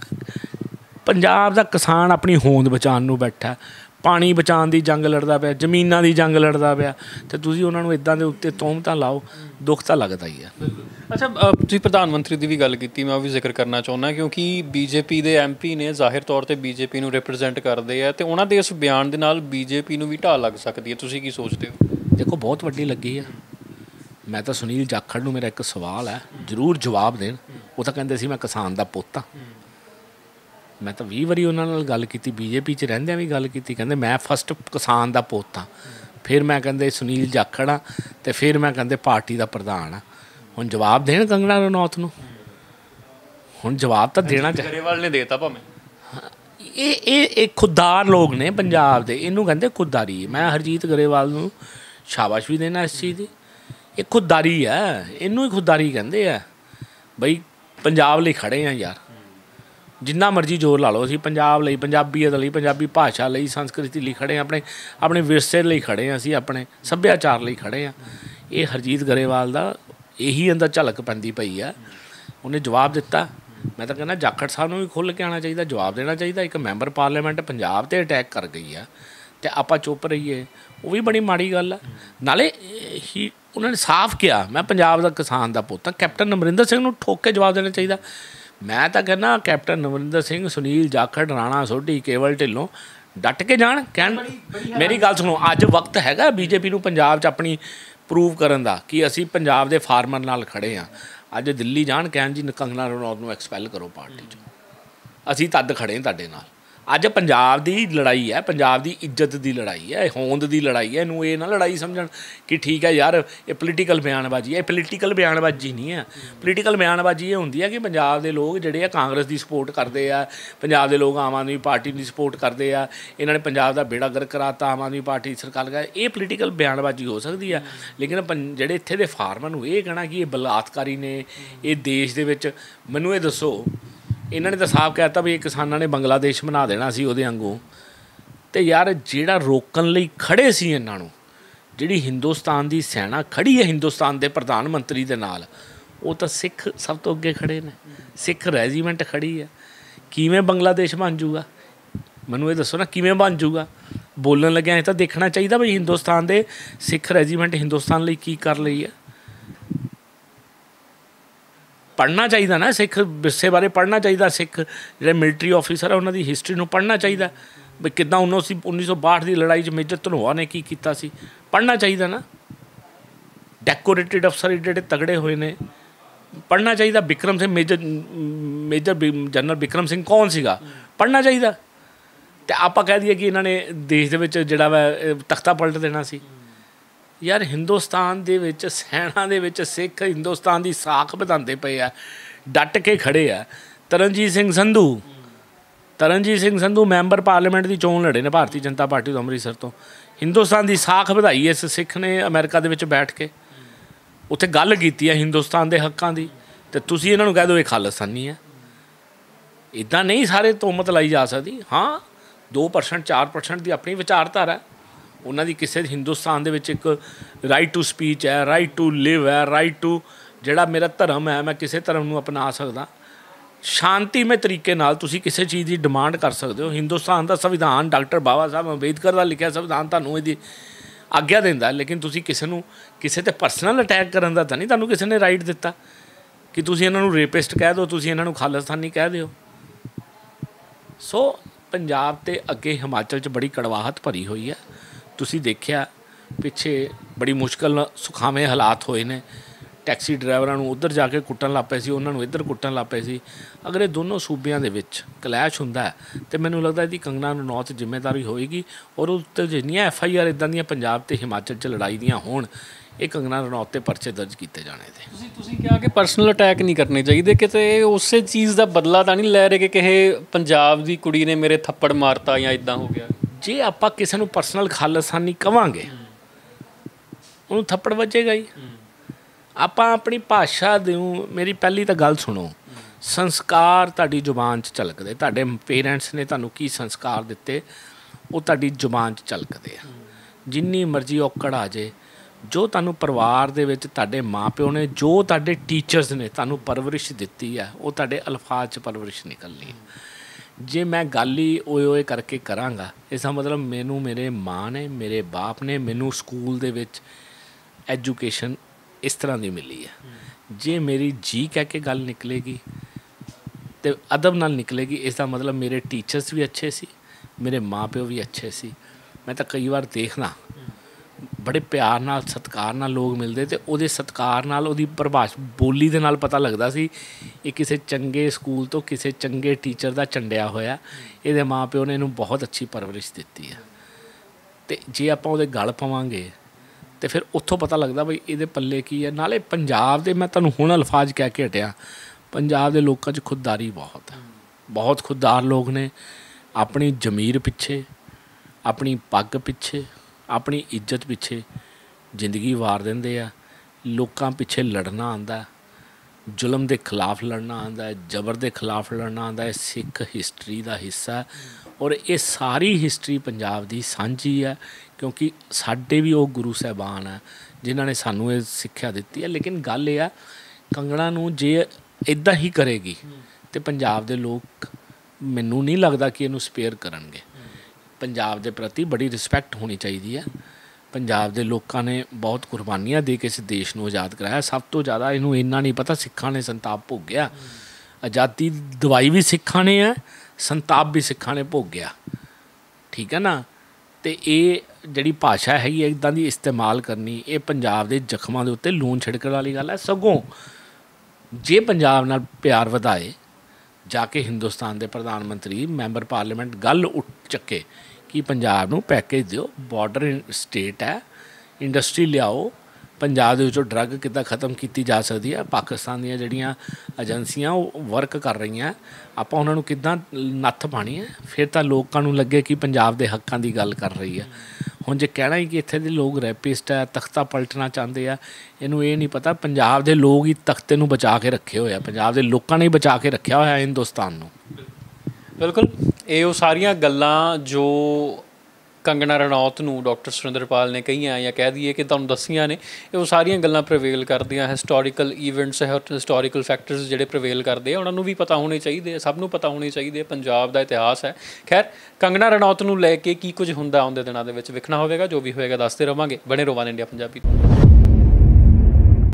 ਪੰਜਾਬ ਦਾ ਕਿਸਾਨ ਆਪਣੀ ਹੋਂਦ ਬਚਾਉਣ ਨੂੰ ਬੈਠਾ, ਪਾਣੀ ਬਚਾਉਣ ਦੀ ਜੰਗ ਲੜਦਾ ਪਿਆ, ਜ਼ਮੀਨਾਂ ਦੀ ਜੰਗ ਲੜਦਾ ਪਿਆ, ਅਤੇ ਤੁਸੀਂ ਉਹਨਾਂ ਨੂੰ ਇੱਦਾਂ ਦੇ ਉੱਤੇ ਤੋਹਮਤਾਂ ਲਾਓ, ਦੁੱਖ ਤਾਂ ਲੱਗਦਾ ਹੀ ਆ। ਅੱਛਾ, ਤੁਸੀਂ ਪ੍ਰਧਾਨ ਮੰਤਰੀ ਦੀ ਵੀ ਗੱਲ ਕੀਤੀ, ਮੈਂ ਉਹ ਵੀ ਜ਼ਿਕਰ ਕਰਨਾ ਚਾਹੁੰਦਾ, ਕਿਉਂਕਿ ਬੀਜੇਪੀ ਦੇ MP ਨੇ ਜ਼ਾਹਿਰ ਤੌਰ 'ਤੇ ਬੀਜੇਪੀ ਨੂੰ ਰਿਪਰੈਜ਼ੈਂਟ ਕਰਦੇ ਆ, ਅਤੇ ਉਹਨਾਂ ਦੇ ਇਸ ਬਿਆਨ ਦੇ ਨਾਲ ਬੀਜੇਪੀ ਨੂੰ ਵੀ ਢਾਲ ਲੱਗ ਸਕਦੀ ਹੈ। ਤੁਸੀਂ ਕੀ ਸੋਚਦੇ ਹੋ? ਦੇਖੋ ਬਹੁਤ ਵੱਡੀ ਲੱਗੀ ਆ। ਮੈਂ ਤਾਂ ਸੁਨੀਲ ਜਾਖੜ ਨੂੰ ਮੇਰਾ ਇੱਕ ਸਵਾਲ ਹੈ, ਜ਼ਰੂਰ ਜਵਾਬ ਦੇਣ। ਉਹ ਤਾਂ ਕਹਿੰਦੇ ਸੀ ਮੈਂ ਕਿਸਾਨ ਦਾ ਪੁੱਤ ਹਾਂ। ਮੈਂ ਤਾਂ 20 ਵਾਰੀ ਉਹਨਾਂ ਨਾਲ ਗੱਲ ਕੀਤੀ, ਬੀਜੇਪੀ 'ਚ ਰਹਿੰਦਿਆਂ ਵੀ ਗੱਲ ਕੀਤੀ, ਕਹਿੰਦੇ ਮੈਂ ਫਸਟ ਕਿਸਾਨ ਦਾ ਪੁੱਤ ਹਾਂ, ਫਿਰ ਮੈਂ ਕਹਿੰਦੇ ਸੁਨੀਲ ਜਾਖੜ ਹਾਂ, ਅਤੇ ਫਿਰ ਮੈਂ ਕਹਿੰਦੇ ਪਾਰਟੀ ਦਾ ਪ੍ਰਧਾਨ ਹਾਂ। ਹੁਣ ਜਵਾਬ ਦੇਣ ਕੰਗਣਾ ਰਣੌਤ ਨੂੰ, ਹੁਣ ਜਵਾਬ ਤਾਂ ਦੇਣਾ ਚਾਹੀਦਾ। ਗਰੇਵਾਲ ਨੇ ਦੇਤਾ ਭਾਵੇਂ। ਇਹ ਖੁੱਦਾਰ ਲੋਕ ਨੇ ਪੰਜਾਬ ਦੇ, ਇਹਨੂੰ ਕਹਿੰਦੇ ਖੁੱਦਾਰੀ। ਮੈਂ ਹਰਜੀਤ ਗਰੇਵਾਲ ਨੂੰ ਸ਼ਾਬਾਸ਼ ਵੀ ਦੇਣਾ ਇਸ ਚੀਜ਼ ਦੀ, ਇਹ ਖੁੱਦਾਰੀ ਹੈ, ਇਹਨੂੰ ਹੀ ਖੁੱਦਾਰੀ ਕਹਿੰਦੇ ਆ। ਬਈ ਪੰਜਾਬ ਲਈ ਖੜ੍ਹੇ ਹਾਂ ਯਾਰ, ਜਿੰਨਾ ਮਰਜ਼ੀ ਜ਼ੋਰ ਲਾ ਲਓ, ਅਸੀਂ ਪੰਜਾਬ ਲਈ, ਪੰਜਾਬੀਅਤ ਲਈ, ਪੰਜਾਬੀ ਭਾਸ਼ਾ ਲਈ, ਸੰਸਕ੍ਰਿਤੀ ਲਈ ਖੜ੍ਹੇ ਹਾਂ, ਆਪਣੇ ਵਿਰਸੇ ਲਈ ਖੜ੍ਹੇ ਹਾਂ, ਅਸੀਂ ਆਪਣੇ ਸੱਭਿਆਚਾਰ ਲਈ ਖੜ੍ਹੇ ਹਾਂ। ਇਹ ਹਰਜੀਤ ਗਰੇਵਾਲ ਦਾ ਇਹੀ ਅੰਦਰ ਝਲਕ ਪੈਂਦੀ ਪਈ ਆ। ਉਹਨੇ ਜਵਾਬ ਦਿੱਤਾ। ਮੈਂ ਤਾਂ ਕਹਿੰਦਾ ਜਾਖੜ ਸਾਹਿਬ ਨੂੰ ਵੀ ਖੁੱਲ੍ਹ ਕੇ ਆਉਣਾ ਚਾਹੀਦਾ, ਜਵਾਬ ਦੇਣਾ ਚਾਹੀਦਾ। ਇੱਕ ਮੈਂਬਰ ਪਾਰਲੀਮੈਂਟ ਪੰਜਾਬ 'ਤੇ ਅਟੈਕ ਕਰ ਗਈ ਆ ਅਤੇ ਆਪਾਂ ਚੁੱਪ ਰਹੀਏ, ਉਹ ਵੀ ਬੜੀ ਮਾੜੀ ਗੱਲ ਆ। ਨਾਲੇ ਹੀ ਉਹਨਾਂ ਨੇ ਸਾਫ਼ ਕਿਹਾ ਮੈਂ ਪੰਜਾਬ ਦਾ ਕਿਸਾਨ ਦਾ ਪੁੱਤ ਹਾਂ। ਕੈਪਟਨ ਅਮਰਿੰਦਰ ਸਿੰਘ ਨੂੰ ਠੋਕ ਕੇ ਜਵਾਬ ਦੇਣਾ ਚਾਹੀਦਾ। ਮੈਂ ਤਾਂ ਕਹਿੰਦਾ ਕੈਪਟਨ ਅਮਰਿੰਦਰ ਸਿੰਘ, ਸੁਨੀਲ ਜਾਖੜ, ਰਾਣਾ ਸੋਢੀ, ਕੇਵਲ ਢਿੱਲੋਂ ਡਟ ਕੇ ਜਾਣ, ਕਹਿਣ ਮੇਰੀ ਗੱਲ ਸੁਣੋ, ਅੱਜ ਵਕਤ ਹੈਗਾ ਬੀਜੇਪੀ ਨੂੰ ਪੰਜਾਬ 'ਚ ਆਪਣੀ ਪ੍ਰੂਵ ਕਰਨ ਦਾ ਕਿ ਅਸੀਂ ਪੰਜਾਬ ਦੇ ਫਾਰਮਰ ਨਾਲ ਖੜ੍ਹੇ ਹਾਂ। ਅੱਜ ਦਿੱਲੀ ਜਾਣ, ਕਹਿਣ ਜੀ ਕੰਗਨਾ ਰਣੌਤ ਨੂੰ ਐਕਸਪੈਲ ਕਰੋ ਪਾਰਟੀ 'ਚੋਂ, ਅਸੀਂ ਤਦ ਖੜ੍ਹੇ ਤੁਹਾਡੇ ਨਾਲ। ਅੱਜ ਪੰਜਾਬ ਦੀ ਲੜਾਈ ਹੈ, ਪੰਜਾਬ ਦੀ ਇੱਜ਼ਤ ਦੀ ਲੜਾਈ ਹੈ, ਹੋਂਦ ਦੀ ਲੜਾਈ ਹੈ। ਇਹਨੂੰ ਇਹ ਨਾ ਲੜਾਈ ਸਮਝਣ ਕਿ ਠੀਕ ਹੈ ਯਾਰ ਇਹ ਪੋਲੀਟੀਕਲ ਬਿਆਨਬਾਜ਼ੀ ਹੈ। ਇਹ ਪੋਲੀਟੀਕਲ ਬਿਆਨਬਾਜ਼ੀ ਨਹੀਂ ਹੈ। ਪੋਲੀਟੀਕਲ ਬਿਆਨਬਾਜ਼ੀ ਇਹ ਹੁੰਦੀ ਹੈ ਕਿ ਪੰਜਾਬ ਦੇ ਲੋਕ ਜਿਹੜੇ ਆ ਕਾਂਗਰਸ ਦੀ ਸਪੋਰਟ ਕਰਦੇ ਆ, ਪੰਜਾਬ ਦੇ ਲੋਕ ਆਮ ਆਦਮੀ ਪਾਰਟੀ ਦੀ ਸਪੋਰਟ ਕਰਦੇ ਆ, ਇਹਨਾਂ ਨੇ ਪੰਜਾਬ ਦਾ ਬੇੜਾ ਗਰਕ ਕਰਾਤਾ, ਆਮ ਆਦਮੀ ਪਾਰਟੀ ਸਰਕਾਰ ਲਗਾ, ਇਹ ਪੋਲੀਟੀਕਲ ਬਿਆਨਬਾਜ਼ੀ ਹੋ ਸਕਦੀ ਹੈ। ਲੇਕਿਨ ਜਿਹੜੇ ਇੱਥੇ ਦੇ ਫਾਰਮਰ ਨੂੰ ਇਹ ਕਹਿਣਾ ਕਿ ਇਹ ਬਲਾਤਕਾਰੀ ਨੇ, ਇਹ ਦੇਸ਼ ਦੇ ਵਿੱਚ, ਮੈਨੂੰ ਇਹ ਦੱਸੋ, ਇਹਨਾਂ ਨੇ ਤਾਂ ਸਾਫ਼ ਕਹਿ ਦਿੱਤਾ ਵੀ ਇਹ ਕਿਸਾਨਾਂ ਨੇ ਬੰਗਲਾਦੇਸ਼ ਬਣਾ ਦੇਣਾ ਸੀ ਉਹਦੇ ਵਾਂਗੂ। ਅਤੇ ਯਾਰ ਜਿਹੜਾ ਰੋਕਣ ਲਈ ਖੜ੍ਹੇ ਸੀ ਇਹਨਾਂ ਨੂੰ, ਜਿਹੜੀ ਹਿੰਦੁਸਤਾਨ ਦੀ ਸੈਨਾ ਖੜ੍ਹੀ ਹੈ ਹਿੰਦੁਸਤਾਨ ਦੇ ਪ੍ਰਧਾਨ ਮੰਤਰੀ ਦੇ ਨਾਲ, ਉਹ ਤਾਂ ਸਿੱਖ ਸਭ ਤੋਂ ਅੱਗੇ ਖੜ੍ਹੇ ਨੇ, ਸਿੱਖ ਰੈਜੀਮੈਂਟ ਖੜ੍ਹੀ ਹੈ। ਕਿਵੇਂ ਬੰਗਲਾਦੇਸ਼ ਬਣ ਜੂਗਾ? ਮੈਨੂੰ ਇਹ ਦੱਸੋ ਨਾ, ਕਿਵੇਂ ਬਣ ਜੂਗਾ? ਬੋਲਣ ਲੱਗਿਆ ਇਹ ਤਾਂ ਦੇਖਣਾ ਚਾਹੀਦਾ ਵੀ ਹਿੰਦੁਸਤਾਨ ਦੇ ਸਿੱਖ ਰੈਜੀਮੈਂਟ ਹਿੰਦੁਸਤਾਨ ਲਈ ਕੀ ਕਰ ਲਈ ਹੈ। ਪੜ੍ਹਨਾ ਚਾਹੀਦਾ ਨਾ, ਸਿੱਖ ਵਿਰਸੇ ਬਾਰੇ ਪੜ੍ਹਨਾ ਚਾਹੀਦਾ। ਸਿੱਖ ਜਿਹੜੇ ਮਿਲਟਰੀ ਆਫਿਸਰ ਆ ਉਹਨਾਂ ਦੀ ਹਿਸਟਰੀ ਨੂੰ ਪੜ੍ਹਨਾ ਚਾਹੀਦਾ ਵੀ ਕਿੱਦਾਂ 1962 ਦੀ ਲੜਾਈ 'ਚ ਮੇਜਰ ਧਨੋਆ ਨੇ ਕੀ ਕੀਤਾ ਸੀ, ਪੜ੍ਹਨਾ ਚਾਹੀਦਾ ਨਾ। ਡੈਕੋਰੇਟਿਡ ਅਫਸਰ ਜਿਹੜੇ ਤਗੜੇ ਹੋਏ ਨੇ, ਪੜ੍ਹਨਾ ਚਾਹੀਦਾ। ਬਿਕਰਮ ਸਿੰਘ ਮੇਜਰ ਜਨਰਲ ਬਿਕਰਮ ਸਿੰਘ ਕੌਣ ਸੀਗਾ, ਪੜ੍ਹਨਾ ਚਾਹੀਦਾ। ਅਤੇ ਆਪਾਂ ਕਹਿ ਦਈਏ ਕਿ ਇਹਨਾਂ ਨੇ ਦੇਸ਼ ਦੇ ਵਿੱਚ ਜਿਹੜਾ ਵਾ ਤਖਤਾ ਪਲਟ ਦੇਣਾ ਸੀ। ਯਾਰ ਹਿੰਦੁਸਤਾਨ ਦੇ ਵਿੱਚ ਸੈਨਾ ਦੇ ਵਿੱਚ ਸਿੱਖ ਹਿੰਦੁਸਤਾਨ ਦੀ ਸਾਖ ਵਧਾਉਂਦੇ ਪਏ ਆ, ਡਟ ਕੇ ਖੜੇ ਆ। ਤਰਨਜੀਤ ਸਿੰਘ ਸੰਧੂ ਮੈਂਬਰ ਪਾਰਲੀਮੈਂਟ ਦੀ ਚੋਣ ਲੜੇ ਨੇ ਭਾਰਤੀ ਜਨਤਾ ਪਾਰਟੀ ਤੋਂ ਅੰਮ੍ਰਿਤਸਰ ਤੋਂ। ਹਿੰਦੁਸਤਾਨ ਦੀ ਸਾਖ ਵਧਾਈ ਇਸ ਸਿੱਖ ਨੇ ਅਮਰੀਕਾ ਦੇ ਵਿੱਚ ਬੈਠ ਕੇ, ਉੱਥੇ ਗੱਲ ਕੀਤੀ ਹੈ ਹਿੰਦੁਸਤਾਨ ਦੇ ਹੱਕਾਂ ਦੀ, ਅਤੇ ਤੁਸੀਂ ਇਹਨਾਂ ਨੂੰ ਕਹਿ ਦਿਓ ਇਹ ਖਾਲਿਸਤਾਨੀ ਹੈ। ਇੱਦਾਂ ਨਹੀਂ ਸਾਰੇ ਤੋਮਤ ਲਾਈ ਜਾ ਸਕਦੀ। ਹਾਂ 2% 4% ਦੀ ਆਪਣੀ ਵਿਚਾਰਧਾਰਾ, ਉਹਨਾਂ ਦੀ ਕਿਸੇ ਹਿੰਦੁਸਤਾਨ ਦੇ ਵਿੱਚ ਇੱਕ ਰਾਈਟ ਟੂ ਸਪੀਚ ਹੈ, ਰਾਈਟ ਟੂ ਲਿਵ ਹੈ, ਰਾਈਟ ਟੂ ਜਿਹੜਾ ਮੇਰਾ ਧਰਮ ਹੈ ਮੈਂ ਕਿਸੇ ਧਰਮ ਨੂੰ ਅਪਣਾ ਸਕਦਾ। ਸ਼ਾਂਤੀਮਈ ਤਰੀਕੇ ਨਾਲ ਤੁਸੀਂ ਕਿਸੇ ਚੀਜ਼ ਦੀ ਡਿਮਾਂਡ ਕਰ ਸਕਦੇ ਹੋ। ਹਿੰਦੁਸਤਾਨ ਦਾ ਸੰਵਿਧਾਨ ਡਾਕਟਰ ਬਾਬਾ ਸਾਹਿਬ ਅੰਬੇਦਕਰ ਦਾ ਲਿਖਿਆ ਸੰਵਿਧਾਨ ਤੁਹਾਨੂੰ ਇਹਦੀ ਆਗਿਆ ਦਿੰਦਾ, ਲੇਕਿਨ ਤੁਸੀਂ ਕਿਸੇ ਨੂੰ ਕਿਸੇ 'ਤੇ ਪਰਸਨਲ ਅਟੈਕ ਕਰਨ ਦਾ ਤਾਂ ਨਹੀਂ ਤੁਹਾਨੂੰ ਕਿਸੇ ਨੇ ਰਾਈਟ ਦਿੱਤਾ ਕਿ ਤੁਸੀਂ ਇਹਨਾਂ ਨੂੰ ਰੇਪਿਸਟ ਕਹਿ ਦਿਓ, ਤੁਸੀਂ ਇਹਨਾਂ ਨੂੰ ਖਾਲਿਸਤਾਨੀ ਕਹਿ ਦਿਓ। ਸੋ ਪੰਜਾਬ ਤੇ ਅੱਗੇ ਹਿਮਾਚਲ 'ਚ ਬੜੀ ਕੜਵਾਹਟ ਭਰੀ ਹੋਈ ਹੈ। ਤੁਸੀਂ ਦੇਖਿਆ ਪਿੱਛੇ ਬੜੀ ਮੁਸ਼ਕਿਲ ਨਾਲ ਸੁਖਾਵੇਂ ਹਾਲਾਤ ਹੋਏ ਨੇ, ਟੈਕਸੀ ਡਰਾਈਵਰਾਂ ਨੂੰ ਉੱਧਰ ਜਾ ਕੇ ਕੁੱਟਣ ਲੱਗ ਪਏ ਸੀ, ਉਹਨਾਂ ਨੂੰ ਇੱਧਰ ਕੁੱਟਣ ਲੱਗ ਪਏ ਸੀ। ਅਗਰ ਇਹ ਦੋਨੋਂ ਸੂਬਿਆਂ ਦੇ ਵਿੱਚ ਕਲੈਸ਼ ਹੁੰਦਾ ਤਾਂ ਮੈਨੂੰ ਲੱਗਦਾ ਇਹਦੀ ਕੰਗਨਾ ਰਣੌਤ ਜ਼ਿੰਮੇਵਾਰੀ ਹੋਏਗੀ, ਔਰ ਉਸ 'ਤੇ ਜਿੰਨੀਆਂ FIR ਇੱਦਾਂ ਦੀਆਂ ਪੰਜਾਬ ਅਤੇ ਹਿਮਾਚਲ 'ਚ ਲੜਾਈ ਦੀਆਂ ਹੋਣ, ਇਹ ਕੰਗਨਾ ਰਣੌਤ 'ਤੇ ਪਰਚੇ ਦਰਜ ਕੀਤੇ ਜਾਣੇ ਤੇ। ਤੁਸੀਂ ਕਿਹਾ ਕਿ ਪਰਸਨਲ ਅਟੈਕ ਨਹੀਂ ਕਰਨੇ ਚਾਹੀਦੇ, ਕਿਤੇ ਉਸੇ ਚੀਜ਼ ਦਾ ਬਦਲਾ ਤਾਂ ਨਹੀਂ ਲੈ ਰਹੇ ਕਿ ਕਿਸੇ ਪੰਜਾਬ ਦੀ ਕੁੜੀ ਨੇ ਮੇਰੇ ਥੱਪੜ ਮਾਰਤਾ ਜਾਂ ਇੱਦਾਂ ਹੋ ਗਿਆ। ਜੇ ਆਪਾਂ ਕਿਸੇ ਨੂੰ ਪਰਸਨਲ ਖਾਲਿਸਤਾਨੀ ਕਵਾਂਗੇ ਉਹਨੂੰ ਥੱਪੜ ਵੱਜੇਗਾ ਹੀ। ਆਪਾਂ ਆਪਣੀ ਭਾਸ਼ਾ ਦਿਓ, ਮੇਰੀ ਪਹਿਲੀ ਤਾਂ ਗੱਲ ਸੁਣੋ, ਸੰਸਕਾਰ ਤੁਹਾਡੀ ਜ਼ੁਬਾਨ 'ਚ ਝਲਕਦੇ। ਤੁਹਾਡੇ ਪੇਰੈਂਟਸ ਨੇ ਤੁਹਾਨੂੰ ਕੀ ਸੰਸਕਾਰ ਦਿੱਤੇ ਉਹ ਤੁਹਾਡੀ ਜ਼ੁਬਾਨ 'ਚ ਝਲਕਦੇ ਆ। ਜਿੰਨੀ ਮਰਜ਼ੀ ਔਕੜ ਆ ਜੇ, ਜੋ ਤੁਹਾਨੂੰ ਪਰਿਵਾਰ ਦੇ ਵਿੱਚ ਤੁਹਾਡੇ ਮਾਂ ਪਿਓ ਨੇ, ਜੋ ਤੁਹਾਡੇ ਟੀਚਰਸ ਨੇ ਤੁਹਾਨੂੰ ਪਰਵਰਿਸ਼ ਦਿੱਤੀ ਹੈ, ਉਹ ਤੁਹਾਡੇ ਅਲਫਾਜ਼ 'ਚ ਪਰਵਰਿਸ਼ ਨਿਕਲਣੀ ਹੈ। ਜੇ ਮੈਂ ਗੱਲ ਹੀ ਓਏ ਕਰਕੇ ਕਰਾਂਗਾ, ਇਸਦਾ ਮਤਲਬ ਮੈਨੂੰ ਮੇਰੇ ਮਾਂ ਨੇ, ਮੇਰੇ ਬਾਪ ਨੇ ਮੈਨੂੰ ਸਕੂਲ ਦੇ ਵਿੱਚ ਐਜੂਕੇਸ਼ਨ ਇਸ ਤਰ੍ਹਾਂ ਦੀ ਮਿਲੀ ਹੈ। ਜੇ ਮੇਰੀ ਜੀ ਕਹਿ ਕੇ ਗੱਲ ਨਿਕਲੇਗੀ ਅਤੇ ਅਦਬ ਨਾਲ ਨਿਕਲੇਗੀ, ਇਸ ਦਾ ਮਤਲਬ ਮੇਰੇ ਟੀਚਰਸ ਵੀ ਅੱਛੇ ਸੀ, ਮੇਰੇ ਮਾਂ ਪਿਓ ਵੀ ਅੱਛੇ ਸੀ। ਮੈਂ ਤਾਂ ਕਈ ਵਾਰ ਦੇਖਦਾ ਬੜੇ ਪਿਆਰ ਨਾਲ ਸਤਿਕਾਰ ਨਾਲ ਲੋਕ ਮਿਲਦੇ, ਅਤੇ ਉਹਦੇ ਸਤਿਕਾਰ ਨਾਲ ਉਹਦੀ ਪਰਿਭਾਸ਼ਾ ਬੋਲੀ ਦੇ ਨਾਲ ਪਤਾ ਲੱਗਦਾ ਸੀ ਇਹ ਕਿਸੇ ਚੰਗੇ ਸਕੂਲ ਤੋਂ ਕਿਸੇ ਚੰਗੇ ਟੀਚਰ ਦਾ ਚੰਡਿਆ ਹੋਇਆ, ਇਹਦੇ ਮਾਂ ਪਿਓ ਨੇ ਇਹਨੂੰ ਬਹੁਤ ਅੱਛੀ ਪਰਵਰਿਸ਼ ਦਿੱਤੀ ਹੈ। ਅਤੇ ਜੇ ਆਪਾਂ ਉਹਦੇ ਗਲ ਪਵਾਂਗੇ ਅਤੇ ਫਿਰ ਉੱਥੋਂ ਪਤਾ ਲੱਗਦਾ ਬਈ ਇਹਦੇ ਪੱਲੇ ਕੀ ਹੈ। ਨਾਲੇ ਪੰਜਾਬ ਦੇ, ਮੈਂ ਤੁਹਾਨੂੰ ਹੁਣ ਅਲਫਾਜ਼ ਕਹਿ ਕੇ ਹਟਿਆ, ਪੰਜਾਬ ਦੇ ਲੋਕਾਂ 'ਚ ਖੁਦਦਾਰੀ ਬਹੁਤ ਹੈ, ਬਹੁਤ ਖੁਦਦਾਰ ਲੋਕ ਨੇ। ਆਪਣੀ ਜ਼ਮੀਰ ਪਿੱਛੇ, ਆਪਣੀ ਪੱਗ ਪਿੱਛੇ, ਆਪਣੀ ਇੱਜ਼ਤ ਪਿੱਛੇ ਜ਼ਿੰਦਗੀ ਵਾਰ ਦਿੰਦੇ ਆ। ਲੋਕਾਂ ਪਿੱਛੇ ਲੜਨਾ ਆਉਂਦਾ, ਜ਼ੁਲਮ ਦੇ ਖਿਲਾਫ ਲੜਨਾ ਆਉਂਦਾ, ਜ਼ਬਰ ਦੇ ਖਿਲਾਫ ਲੜਨਾ ਆਉਂਦਾ। ਇਹ ਸਿੱਖ ਹਿਸਟਰੀ ਦਾ ਹਿੱਸਾ, ਔਰ ਇਹ ਸਾਰੀ ਹਿਸਟਰੀ ਪੰਜਾਬ ਦੀ ਸਾਂਝੀ ਹੈ, ਕਿਉਂਕਿ ਸਾਡੇ ਵੀ ਉਹ ਗੁਰੂ ਸਾਹਿਬਾਨ ਹੈ ਜਿਨ੍ਹਾਂ ਨੇ ਸਾਨੂੰ ਇਹ ਸਿੱਖਿਆ ਦਿੱਤੀ ਹੈ। ਲੇਕਿਨ ਗੱਲ ਇਹ ਆ, ਕੰਗਣਾ ਨੂੰ ਜੇ ਇੱਦਾਂ ਹੀ ਕਰੇਗੀ ਤਾਂ ਪੰਜਾਬ ਦੇ ਲੋਕ, ਮੈਨੂੰ ਨਹੀਂ ਲੱਗਦਾ ਕਿ ਇਹਨੂੰ ਸਪੇਅਰ ਕਰਨਗੇ। ਪੰਜਾਬ ਦੇ ਪ੍ਰਤੀ ਬੜੀ ਰਿਸਪੈਕਟ ਹੋਣੀ ਚਾਹੀਦੀ ਹੈ। ਪੰਜਾਬ ਦੇ ਲੋਕਾਂ ਨੇ ਬਹੁਤ ਕੁਰਬਾਨੀਆਂ ਦੇ ਕੇ ਇਸ ਦੇਸ਼ ਨੂੰ ਆਜ਼ਾਦ ਕਰਾਇਆ। ਸਭ ਤੋਂ ਜ਼ਿਆਦਾ ਇਹਨੂੰ ਇੰਨਾ ਨਹੀਂ ਪਤਾ, ਸਿੱਖਾਂ ਨੇ ਸੰਤਾਪ ਭੋਗਿਆ। ਆਜ਼ਾਦੀ ਦਵਾਈ ਵੀ ਸਿੱਖਾਂ ਨੇ ਹੈ, ਸੰਤਾਪ ਵੀ ਸਿੱਖਾਂ ਨੇ ਭੋਗਿਆ, ਠੀਕ ਹੈ ਨਾ। ਅਤੇ ਇਹ ਜਿਹੜੀ ਭਾਸ਼ਾ ਹੈਗੀ ਹੈ ਇੱਦਾਂ ਦੀ ਇਸਤੇਮਾਲ ਕਰਨੀ, ਇਹ ਪੰਜਾਬ ਦੇ ਜ਼ਖਮਾਂ ਦੇ ਉੱਤੇ ਲੂਣ ਛਿੜਕਣ ਵਾਲੀ ਗੱਲ ਹੈ। ਸਗੋਂ ਜੇ ਪੰਜਾਬ ਨਾਲ ਪਿਆਰ ਵਧਾਏ, ਜਾ ਕੇ ਹਿੰਦੁਸਤਾਨ ਦੇ ਪ੍ਰਧਾਨ ਮੰਤਰੀ, ਮੈਂਬਰ ਪਾਰਲੀਮੈਂਟ ਗੱਲ ਉੱਠ ਚੱਕੇ ਕਿ ਪੰਜਾਬ ਨੂੰ ਪੈਕੇਜ ਦਿਓ, ਬਾਰਡਰ ਸਟੇਟ ਹੈ, ਇੰਡਸਟਰੀ ਲਿਆਓ, ਪੰਜਾਬ ਦੇ ਵਿੱਚੋਂ ਡਰੱਗ ਕਿੱਦਾਂ ਖ਼ਤਮ ਕੀਤੀ ਜਾ ਸਕਦੀ ਹੈ। ਪਾਕਿਸਤਾਨ ਦੀਆਂ ਜਿਹੜੀਆਂ ਏਜੰਸੀਆਂ ਉਹ ਵਰਕ ਕਰ ਰਹੀਆਂ, ਆਪਾਂ ਉਹਨਾਂ ਨੂੰ ਕਿੱਦਾਂ ਨੱਥ ਪਾਉਣੀ ਹੈ, ਫਿਰ ਤਾਂ ਲੋਕਾਂ ਨੂੰ ਲੱਗੇ ਕਿ ਪੰਜਾਬ ਦੇ ਹੱਕਾਂ ਦੀ ਗੱਲ ਕਰ ਰਹੀ ਹੈ। ਹੁਣ ਜੇ ਕਹਿਣਾ ਹੀ ਕਿ ਇੱਥੇ ਦੇ ਲੋਕ ਰੈਪਿਸਟ ਹੈ, ਤਖਤਾ ਪਲਟਣਾ ਚਾਹੁੰਦੇ ਆ, ਇਹਨੂੰ ਇਹ ਨਹੀਂ ਪਤਾ ਪੰਜਾਬ ਦੇ ਲੋਕ ਹੀ ਤਖਤੇ ਨੂੰ ਬਚਾ ਕੇ ਰੱਖੇ ਹੋਏ ਆ, ਪੰਜਾਬ ਦੇ ਲੋਕਾਂ ਨੇ ਹੀ ਬਚਾ ਕੇ ਰੱਖਿਆ ਹੋਇਆ ਹਿੰਦੁਸਤਾਨ ਨੂੰ। ਬਿਲਕੁਲ, ਇਹ ਉਹ ਸਾਰੀਆਂ ਗੱਲਾਂ ਜੋ ਕੰਗਣਾ ਰਣੌਤ ਨੂੰ ਡਾਕਟਰ ਸੁਰਿੰਦਰਪਾਲ ਨੇ ਕਹੀਆਂ ਜਾਂ ਕਹਿ ਦਈਏ ਕਿ ਤੁਹਾਨੂੰ ਦੱਸੀਆਂ ਨੇ, ਇਹ ਉਹ ਸਾਰੀਆਂ ਗੱਲਾਂ ਪ੍ਰਵੇਲ ਕਰਦੀਆਂ। ਹਿਸਟੋਰੀਕਲ ਈਵੈਂਟਸ, ਹਿਸਟੋਰੀਕਲ ਫੈਕਟਰਸ ਜਿਹੜੇ ਪ੍ਰਵੇਲ ਕਰਦੇ ਆ, ਉਹਨਾਂ ਨੂੰ ਵੀ ਪਤਾ ਹੋਣੇ ਚਾਹੀਦੇ ਆ, ਸਭ ਨੂੰ ਪਤਾ ਹੋਣੇ ਚਾਹੀਦੇ ਆ। ਪੰਜਾਬ ਦਾ ਇਤਿਹਾਸ ਹੈ। ਖੈਰ, ਕੰਗਣਾ ਰਣੌਤ ਨੂੰ ਲੈ ਕੇ ਕੀ ਕੁਝ ਹੁੰਦਾ ਆਉਂਦੇ ਦਿਨਾਂ ਦੇ ਵਿੱਚ ਵੇਖਣਾ ਹੋਵੇਗਾ। ਜੋ ਵੀ ਹੋਵੇਗਾ ਦੱਸਦੇ ਰਹਾਂਗੇ। ਬਣੇ ਰਹੋ ਵਨ ਇੰਡੀਆ ਪੰਜਾਬੀ।